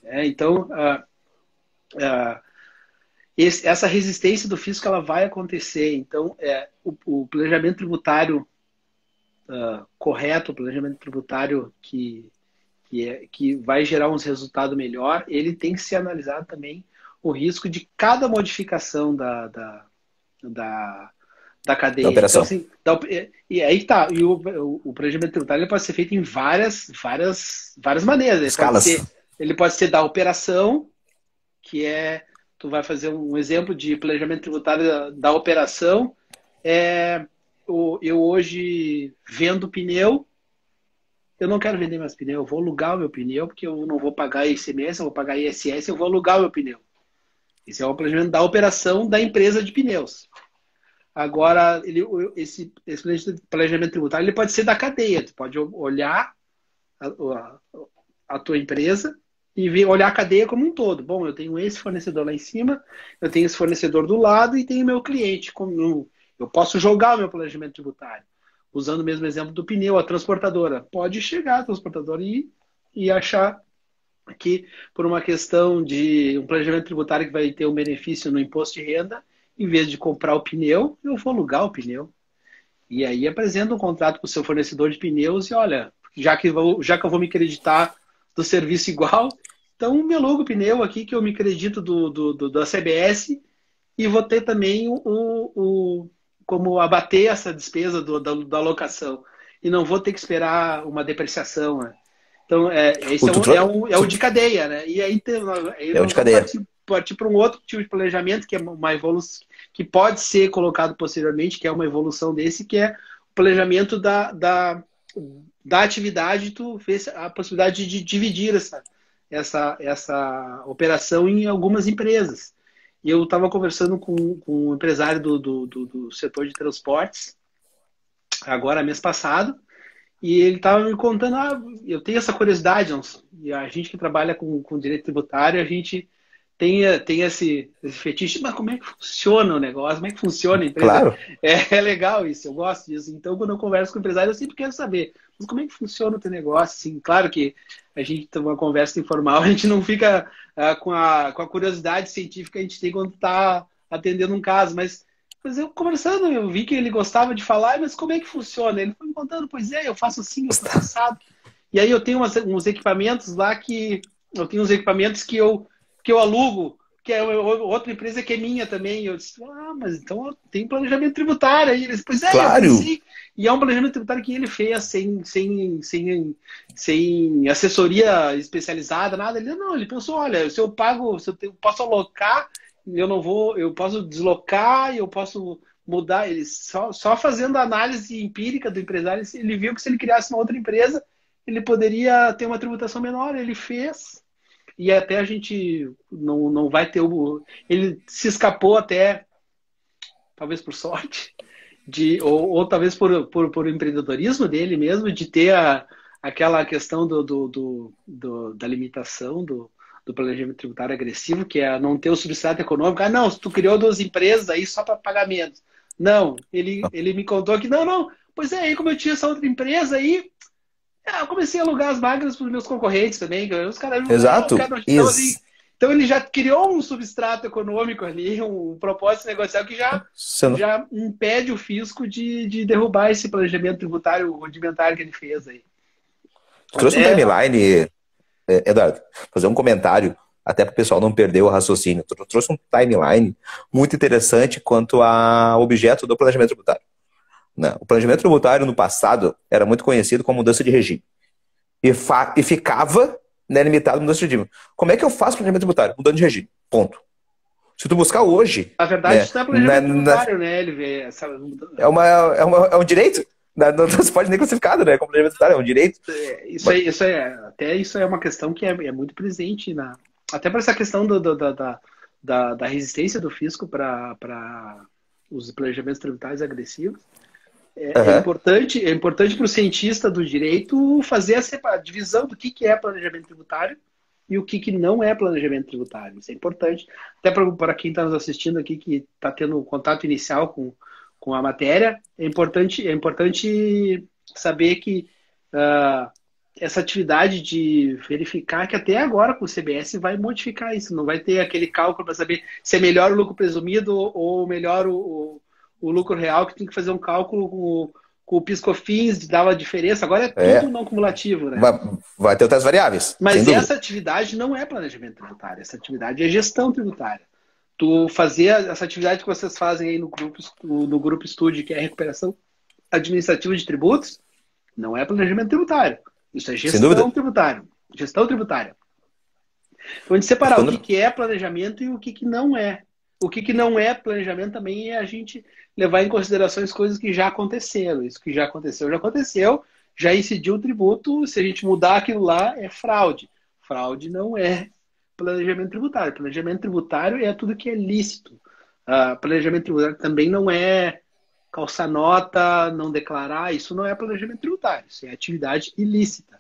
Essa resistência do fisco ela vai acontecer. Então, o planejamento tributário correto, o planejamento tributário que vai gerar uns resultados melhor, ele tem que se analisar também o risco de cada modificação da cadeia. Da operação. Então, assim, e aí tá. E o planejamento tributário ele pode ser feito em várias maneiras. Escalas. Ele pode ser da operação, que é... Tu vai fazer um exemplo de planejamento tributário da operação. Eu hoje vendo pneu, eu não quero vender mais pneu, eu vou alugar o meu pneu, porque eu não vou pagar ICMS, eu vou pagar ISS, eu vou alugar o meu pneu. Esse é o planejamento da operação da empresa de pneus. Agora, esse planejamento tributário ele pode ser da cadeia. Tu pode olhar a tua empresa e olhar a cadeia como um todo. Bom, eu tenho esse fornecedor lá em cima, eu tenho esse fornecedor do lado e tenho meu cliente. Eu posso jogar o meu planejamento tributário. Usando o mesmo exemplo do pneu, a transportadora. Pode chegar a transportadora e achar que, por uma questão de um planejamento tributário que vai ter um benefício no imposto de renda, em vez de comprar o pneu, eu vou alugar o pneu. E aí apresenta um contrato com o seu fornecedor de pneus e olha, já que eu vou me acreditar do serviço igual, então me aluga o pneu aqui que eu me acredito da CBS e vou ter também como abater essa despesa da locação. E não vou ter que esperar uma depreciação, né? Então, esse é o de cadeia, né? E aí o de cadeia. Partir para um outro tipo de planejamento, que é uma evolução, que pode ser colocado posteriormente, que é uma evolução desse, que é o planejamento da atividade, tu fez a possibilidade de dividir essa operação em algumas empresas. E eu estava conversando com um empresário do setor de transportes, agora, mês passado, e ele estava me contando, eu tenho essa curiosidade, e a gente que trabalha com direito tributário, a gente tem esse fetiche, mas como é que funciona o negócio? Como é que funciona a empresa? Claro. É legal isso, eu gosto disso. Então, quando eu converso com o empresário, eu sempre quero saber, mas como é que funciona o teu negócio? Assim, claro que a gente tem uma conversa informal, a gente não fica com a curiosidade científica que a gente tem quando está atendendo um caso, mas eu conversando, eu vi que ele gostava de falar, mas como é que funciona? Ele foi me contando, pois eu faço assim, eu faço assado. E aí eu tenho uns equipamentos lá que eu alugo, que é outra empresa que é minha também. Eu disse, mas então tem planejamento tributário aí. Ele disse, pois claro. Eu pensei. E é um planejamento tributário que ele fez sem assessoria especializada, nada. Ele pensou, olha, se eu posso alocar, eu posso deslocar, eu posso mudar. Ele só fazendo a análise empírica do empresário, ele viu que se ele criasse uma outra empresa, ele poderia ter uma tributação menor. Ele fez. E até a gente não vai ter ele se escapou até, talvez por sorte, ou talvez por empreendedorismo dele mesmo, de ter aquela questão da limitação do planejamento tributário agressivo, que é não ter o substrato econômico. Não, tu criou 2 empresas aí só para pagar menos. Não, ele me contou que não, pois aí como eu tinha essa outra empresa aí, eu comecei a alugar as máquinas para os meus concorrentes também. Os caras, exato. Então ele já criou um substrato econômico ali, um propósito negocial que já impede o fisco de derrubar esse planejamento tributário rudimentar que ele fez aí. Tu trouxe um timeline, Eduardo, fazer um comentário, até para o pessoal não perder o raciocínio. Tu trouxe um timeline muito interessante quanto ao objeto do planejamento tributário. Não. O planejamento tributário no passado era muito conhecido como mudança de regime. E ficava limitado a mudança de regime. Como é que eu faço planejamento tributário? Mudando de regime. Ponto. Se tu buscar hoje... Na verdade, isso não é planejamento tributário, né, LV? É um direito? Não se pode nem classificado, né? Como planejamento tributário, é um direito. Até isso é uma questão que é muito presente até para essa questão da resistência do fisco para os planejamentos tributários agressivos. É importante para o cientista do direito fazer a divisão do que é planejamento tributário e o que não é planejamento tributário. Isso é importante. Até para quem está nos assistindo aqui, que está tendo contato inicial com a matéria, é importante saber que essa atividade de verificar que até agora com o CBS vai modificar isso. Não vai ter aquele cálculo para saber se é melhor o lucro presumido ou melhor o lucro real, que tem que fazer um cálculo com o PIS/COFINS, dava a diferença. Agora é tudo não cumulativo, né? Vai ter outras variáveis. Mas essa atividade não é planejamento tributário. Essa atividade é gestão tributária. Tu fazer essa atividade que vocês fazem aí no grupo Estude, que é a recuperação administrativa de tributos, não é planejamento tributário. Isso é gestão tributária. Gestão tributária. Então, de separar o que é planejamento e o que não é. O que não é planejamento também é a gente levar em consideração as coisas que já aconteceram. Isso que já aconteceu, já incidiu o tributo. Se a gente mudar aquilo lá, é fraude. Fraude não é planejamento tributário. Planejamento tributário é tudo que é lícito. Planejamento tributário também não é calçar nota, não declarar. Isso não é planejamento tributário. Isso é atividade ilícita.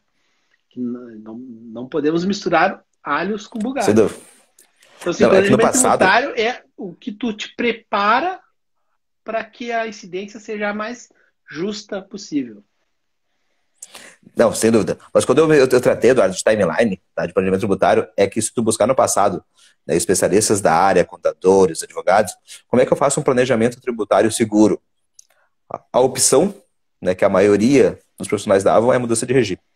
Não podemos misturar alhos com bugalhos. Sem dúvida. Então, assim, planejamento tributário é o que tu te prepara para que a incidência seja a mais justa possível. Não, sem dúvida. Mas quando eu tratei, Eduardo, de timeline, tá, de planejamento tributário, é que se tu buscar no passado, né, especialistas da área, contadores, advogados, como é que eu faço um planejamento tributário seguro? A opção, né, que a maioria dos profissionais davam é a mudança de regime.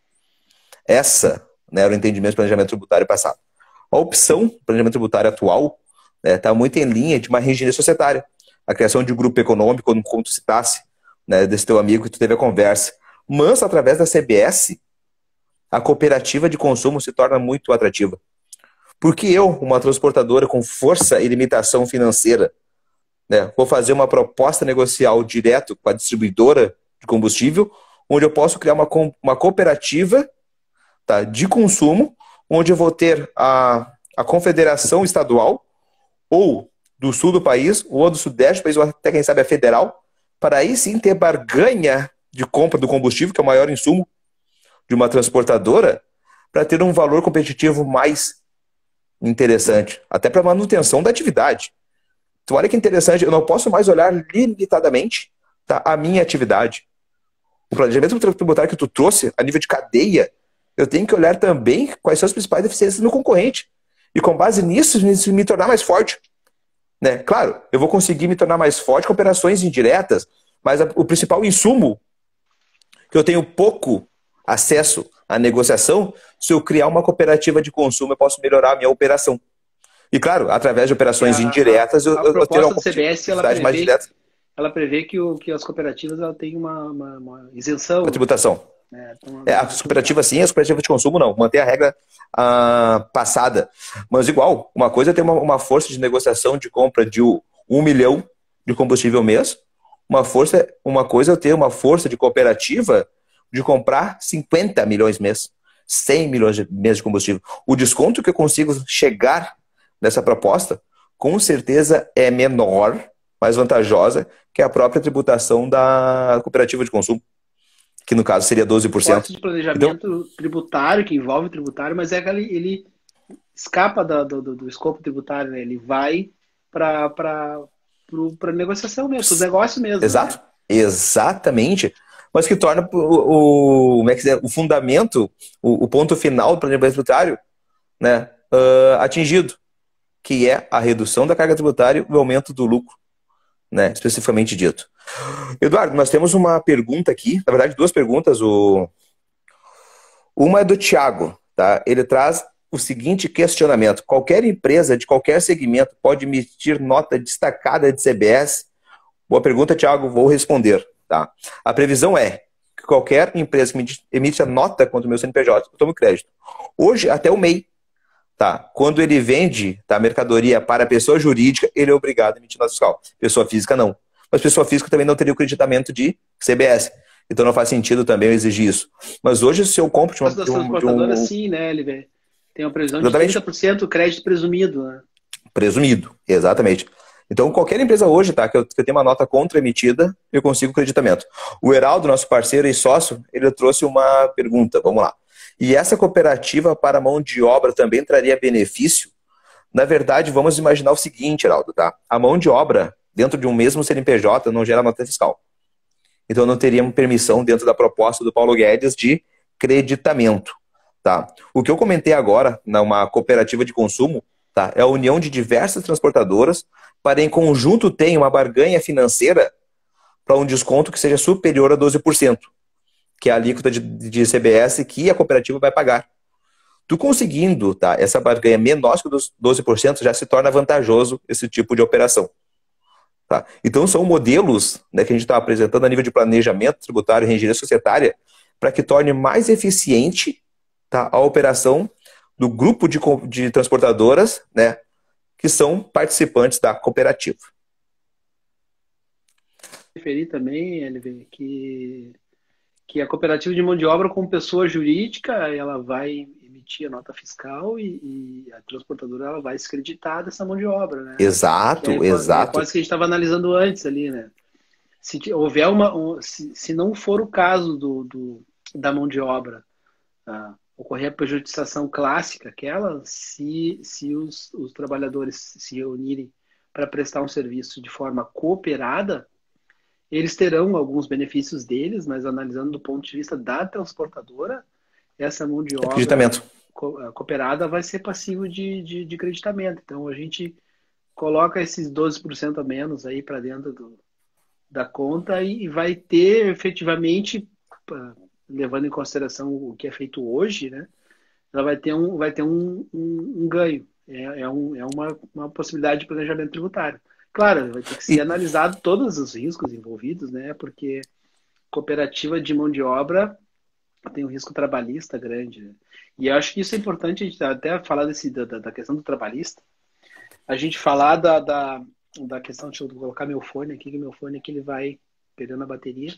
Essa, né, era o entendimento do planejamento tributário passado. A opção, planejamento tributário atual, está muito em linha de uma engenharia societária. A criação de um grupo econômico, como tu citasse, né, desse teu amigo que tu teve a conversa. Mas, através da CBS, a cooperativa de consumo se torna muito atrativa. Porque eu, uma transportadora com força e limitação financeira, né, vou fazer uma proposta negocial direto com a distribuidora de combustível, onde eu posso criar uma cooperativa, tá, de consumo, onde eu vou ter a confederação estadual, ou do sul do país, ou do sudeste do país, ou até, quem sabe, a federal, para aí sim ter barganha de compra do combustível, que é o maior insumo de uma transportadora, para ter um valor competitivo mais interessante, até para manutenção da atividade. Então, olha que interessante, eu não posso mais olhar limitadamente, tá, a minha atividade. O planejamento tributário que tu trouxe, a nível de cadeia, eu tenho que olhar também quais são as principais deficiências no concorrente. E com base nisso, me tornar mais forte. Né? Claro, eu vou conseguir me tornar mais forte com operações indiretas, mas o principal insumo, que eu tenho pouco acesso à negociação, se eu criar uma cooperativa de consumo, eu posso melhorar a minha operação. E claro, através de operações indiretas, eu tenho uma competitividade mais direta. Ela prevê que as cooperativas têm uma isenção. Uma tributação. As cooperativas sim, as cooperativas de consumo não. Manter a regra passada. Mas igual, uma coisa é ter uma força de negociação de compra de 1 milhão de combustível mês. Uma coisa é ter uma força de cooperativa de comprar 50 milhões mês. 100 milhões de mês de combustível. O desconto que eu consigo chegar nessa proposta, com certeza é menor, mais vantajosa, que a própria tributação da cooperativa de consumo, que no caso seria 12%. De planejamento tributário, que envolve tributário, mas é que ele escapa do escopo tributário, né? Ele vai para negociação mesmo, para os negócios mesmo. Exato, né? Exatamente. Mas que torna o fundamento, o ponto final do planejamento tributário, né, atingido, que é a redução da carga tributária e o aumento do lucro, né, especificamente dito. Eduardo, nós temos uma pergunta aqui, na verdade 2 perguntas. Uma é do Thiago, tá? Ele traz o seguinte questionamento: qualquer empresa de qualquer segmento pode emitir nota destacada de CBS? Boa pergunta, Thiago, vou responder. Tá? A previsão é que qualquer empresa que emite a nota contra o meu CNPJ, eu tomo crédito. Hoje, até o MEI, tá? Quando ele vende, tá, mercadoria para pessoa jurídica, ele é obrigado a emitir nota fiscal. Pessoa física, não. Mas pessoa física também não teria o creditamento de CBS. Então não faz sentido também eu exigir isso. Mas hoje, se eu compro As das transportadoras, sim, né, LV? Tem uma previsão de exatamente, 30% crédito presumido, né? presumido, exatamente. Então, qualquer empresa hoje, tá, que eu tenha uma nota contra-emitida, eu consigo creditamento. O Heraldo, nosso parceiro e sócio, ele trouxe uma pergunta, vamos lá. E essa cooperativa para mão de obra também traria benefício? Na verdade, vamos imaginar o seguinte, Heraldo, tá? A mão de obra, dentro de um mesmo CNPJ, não gera nota fiscal. Então, não teríamos permissão dentro da proposta do Paulo Guedes de creditamento, tá? O que eu comentei agora, numa cooperativa de consumo, tá, é a união de diversas transportadoras para, em conjunto, ter uma barganha financeira para um desconto que seja superior a 12%, que é a alíquota de CBS que a cooperativa vai pagar. Tu conseguindo, tá, essa barganha menor que dos 12%, já se torna vantajoso esse tipo de operação. Tá? Então, são modelos, né, que a gente está apresentando a nível de planejamento tributário e engenharia societária para que torne mais eficiente, tá, a operação do grupo de transportadoras, né, que são participantes da cooperativa. Referi também, LV, que a cooperativa de mão de obra como pessoa jurídica, ela vai emitir a nota fiscal e a transportadora ela vai se creditar dessa mão de obra, né? Exato, exato. Pode que a gente estava analisando antes ali, né? Se houver se não for o caso da mão de obra, ocorrer a prejudicação clássica, aquela, se os trabalhadores se reunirem para prestar um serviço de forma cooperada, eles terão alguns benefícios deles, mas analisando do ponto de vista da transportadora, essa mão de obra cooperada vai ser passivo de creditamento. Então, a gente coloca esses 12% a menos aí para dentro da conta e vai ter, efetivamente, levando em consideração o que é feito hoje, né? Ela vai ter um ganho. É uma possibilidade de planejamento tributário. Claro, vai ter que ser analisado todos os riscos envolvidos, né? Porque cooperativa de mão de obra tem um risco trabalhista grande, né? E eu acho que isso é importante, a gente até falar da questão do trabalhista. A gente falar da questão, deixa eu colocar meu fone aqui, que meu fone aqui ele vai perdendo a bateria.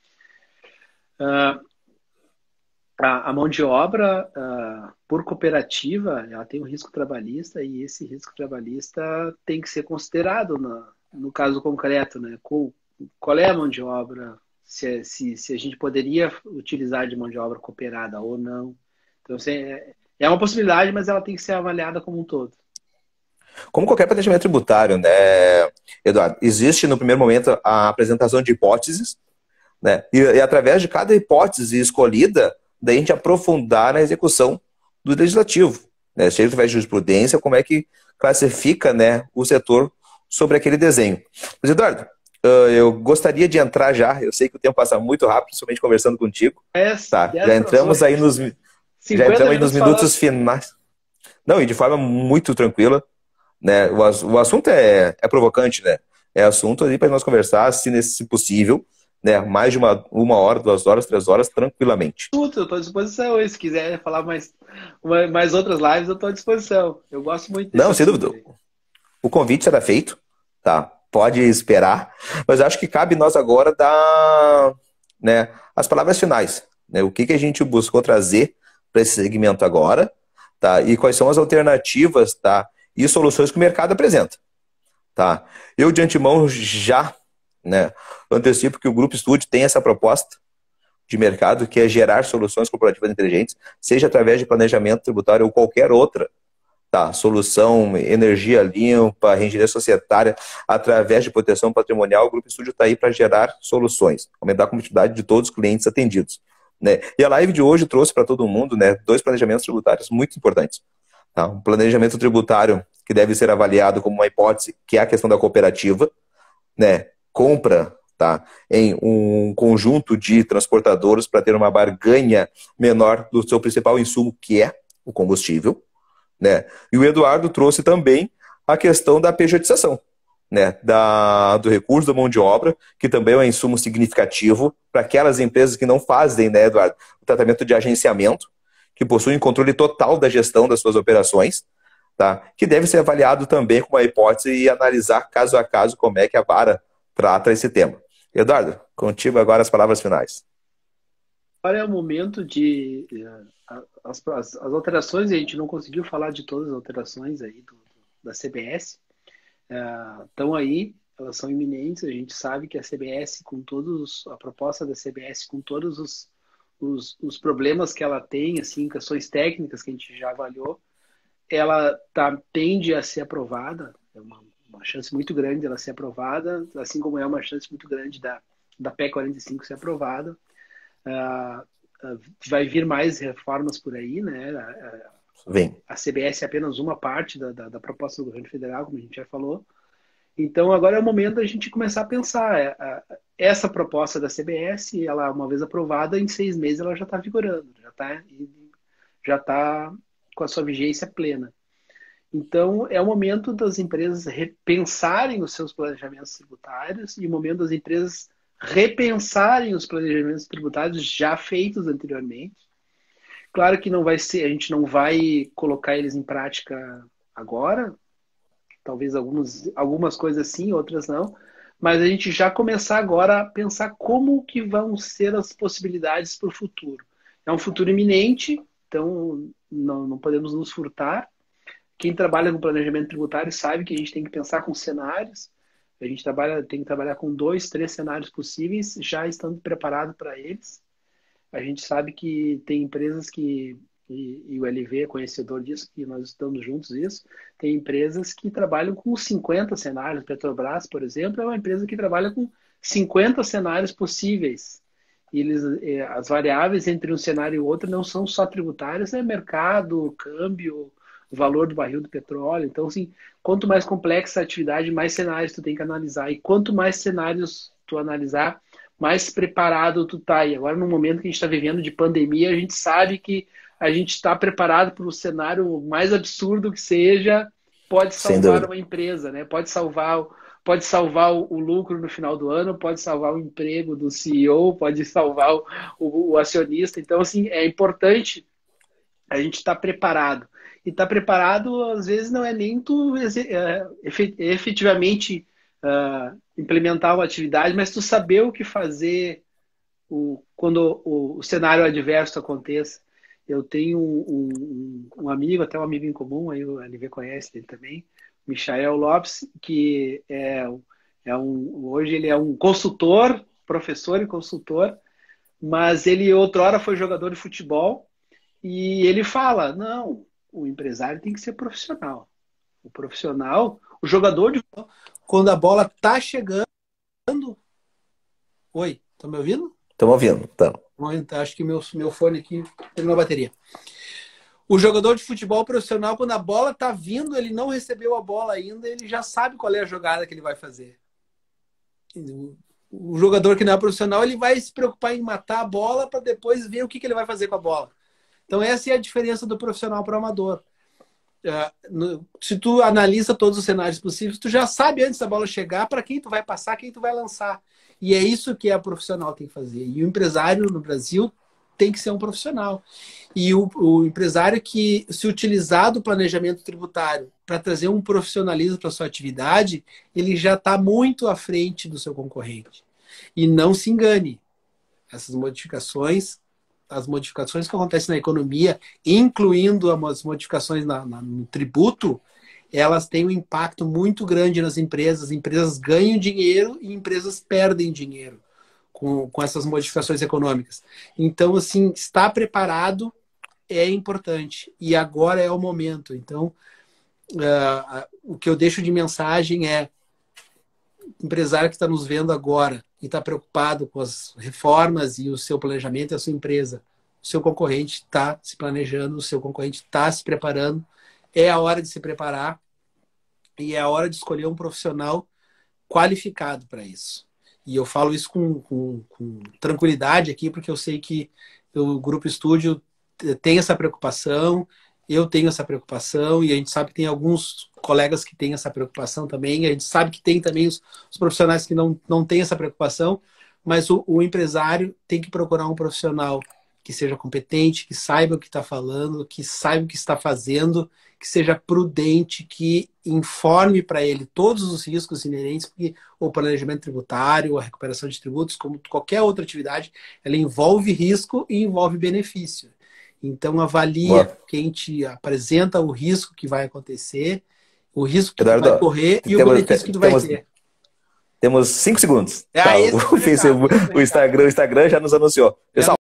A mão de obra, por cooperativa, ela tem um risco trabalhista e esse risco trabalhista tem que ser considerado no caso concreto, né? Qual é a mão de obra? Se a gente poderia utilizar de mão de obra cooperada ou não. Então, é uma possibilidade, mas ela tem que ser avaliada como um todo. Como qualquer planejamento tributário, né, Eduardo, existe no primeiro momento a apresentação de hipóteses, né, e através de cada hipótese escolhida, daí a gente aprofundar na execução do legislativo, né, seja através de jurisprudência, como é que classifica, né, o setor sobre aquele desenho. Mas, Eduardo, eu gostaria de entrar já, eu sei que o tempo passa muito rápido, principalmente conversando contigo. Tá, já entramos aí nos minutos finais. Não, e de forma muito tranquila, né? O assunto é provocante, né? É assunto ali para nós conversar, se possível, né? Mais de uma hora, 2 horas, 3 horas, tranquilamente. Eu estou à disposição, se quiser falar mais outras lives, eu estou à disposição. Eu gosto muito desse Não, sem dúvida. O convite será feito, tá? Pode esperar, mas acho que cabe nós agora dar, né, as palavras finais, né? O que a gente buscou trazer para esse segmento agora, tá? E quais são as alternativas, tá? E soluções que o mercado apresenta, tá? Eu de antemão já, né, antecipo que o Grupo Estúdio tem essa proposta de mercado que é gerar soluções corporativas inteligentes, seja através de planejamento tributário ou qualquer outra, tá, solução, energia limpa, engenharia societária, através de proteção patrimonial, o Grupo Estúdio está aí para gerar soluções, aumentar a competitividade de todos os clientes atendidos, né? E a live de hoje trouxe para todo mundo, né, 2 planejamentos tributários muito importantes. Tá? Um planejamento tributário que deve ser avaliado como uma hipótese, que é a questão da cooperativa, né? Compra, tá, em um conjunto de transportadores para ter uma barganha menor do seu principal insumo, que é o combustível. Né? E o Eduardo trouxe também a questão da pejotização, né? Do recurso da mão de obra, que também é um insumo significativo para aquelas empresas que não fazem, né, Eduardo, o tratamento de agenciamento, que possuem controle total da gestão das suas operações, tá? Que deve ser avaliado também como uma hipótese e analisar caso a caso como é que a vara trata esse tema. Eduardo, contigo agora as palavras finais. Agora é o momento de as alterações, a gente não conseguiu falar de todas as alterações aí da CBS, estão aí, elas são iminentes. A gente sabe que a CBS, a proposta da CBS, com todos os problemas que ela tem, assim, questões técnicas que a gente já avaliou, ela tende a ser aprovada. É uma chance muito grande dela ser aprovada, assim como é uma chance muito grande da PEC 45 ser aprovada. Vai vir mais reformas por aí, né? Vem. A CBS é apenas uma parte da proposta do governo federal, como a gente já falou. Então, agora é o momento da gente começar a pensar. Essa proposta da CBS, ela, uma vez aprovada, em 6 meses ela já está vigorando, já tá com a sua vigência plena. Então, é o momento das empresas repensarem os seus planejamentos tributários e o momento das empresas repensarem os planejamentos tributários já feitos anteriormente. Claro que não vai ser, a gente não vai colocar eles em prática agora, talvez algumas coisas sim, outras não, mas a gente já começar agora a pensar como que vão ser as possibilidades para o futuro. É um futuro iminente, então não podemos nos furtar. Quem trabalha com planejamento tributário sabe que a gente tem que pensar com cenários. A gente tem que trabalhar com 2, 3 cenários possíveis, já estando preparado para eles. A gente sabe que tem empresas e o LV é conhecedor disso, que nós estamos juntos nisso, tem empresas que trabalham com 50 cenários. Petrobras, por exemplo, é uma empresa que trabalha com 50 cenários possíveis. E as variáveis entre um cenário e o outro não são só tributárias, é mercado, câmbio, o valor do barril do petróleo. Então, assim, quanto mais complexa a atividade, mais cenários tu tem que analisar. E quanto mais cenários tu analisar, mais preparado tu tá. E agora, no momento que a gente está vivendo de pandemia, a gente sabe que a gente está preparado para o cenário mais absurdo que seja, pode salvar uma empresa, né? Pode salvar o lucro no final do ano, pode salvar o emprego do CEO, pode salvar o acionista. Então, assim, é importante a gente estar preparado. E estar preparado, às vezes, não é nem tu efetivamente implementar uma atividade, mas tu saber o que fazer quando o cenário adverso aconteça. Eu tenho um amigo, até um amigo em comum, aí o LV conhece ele também, Michael Lopes, que hoje ele é um consultor, professor e consultor, mas ele outrora foi jogador de futebol, e ele fala, não, o empresário tem que ser profissional. O profissional, o jogador de... Quando a bola tá chegando... Oi, estão me ouvindo? Estamos ouvindo, tá. Acho que meu fone aqui terminou a bateria. O jogador de futebol profissional, quando a bola tá vindo, ele não recebeu a bola ainda, ele já sabe qual é a jogada que ele vai fazer. O jogador que não é profissional, ele vai se preocupar em matar a bola para depois ver o que ele vai fazer com a bola. Então, essa é a diferença do profissional para o amador. Se tu analisa todos os cenários possíveis, tu já sabe antes da bola chegar para quem tu vai passar, quem tu vai lançar. E é isso que a profissional tem que fazer. E o empresário no Brasil tem que ser um profissional. E o empresário que se utilizar do planejamento tributário para trazer um profissionalismo para a sua atividade, ele já está muito à frente do seu concorrente. E não se engane. Essas modificações, as modificações que acontecem na economia, incluindo as modificações no tributo, elas têm um impacto muito grande nas empresas. As empresas ganham dinheiro e empresas perdem dinheiro com essas modificações econômicas. Então, assim, estar preparado é importante. E agora é o momento. Então, o que eu deixo de mensagem é: empresário que está nos vendo agora e está preocupado com as reformas e o seu planejamento e a sua empresa, o seu concorrente está se planejando, o seu concorrente está se preparando. É a hora de se preparar e é a hora de escolher um profissional qualificado para isso. E eu falo isso com tranquilidade aqui, porque eu sei que o Grupo Estúdio tem essa preocupação, eu tenho essa preocupação, e a gente sabe que tem alguns colegas que têm essa preocupação também, a gente sabe que tem também os profissionais que não têm essa preocupação, mas o empresário tem que procurar um profissional que seja competente, que saiba o que está falando, que saiba o que está fazendo, que seja prudente, que informe para ele todos os riscos inerentes, porque o planejamento tributário, a recuperação de tributos, como qualquer outra atividade, ela envolve risco e envolve benefício. Então, avalia Boa. quem te apresenta o risco que vai acontecer, o risco que tu vai Eduardo, correr e o benefício que tu vai ter. temos 5 segundos. Ah, Tá, esse foi o recado, esse foi o O Instagram já nos anunciou. Pessoal,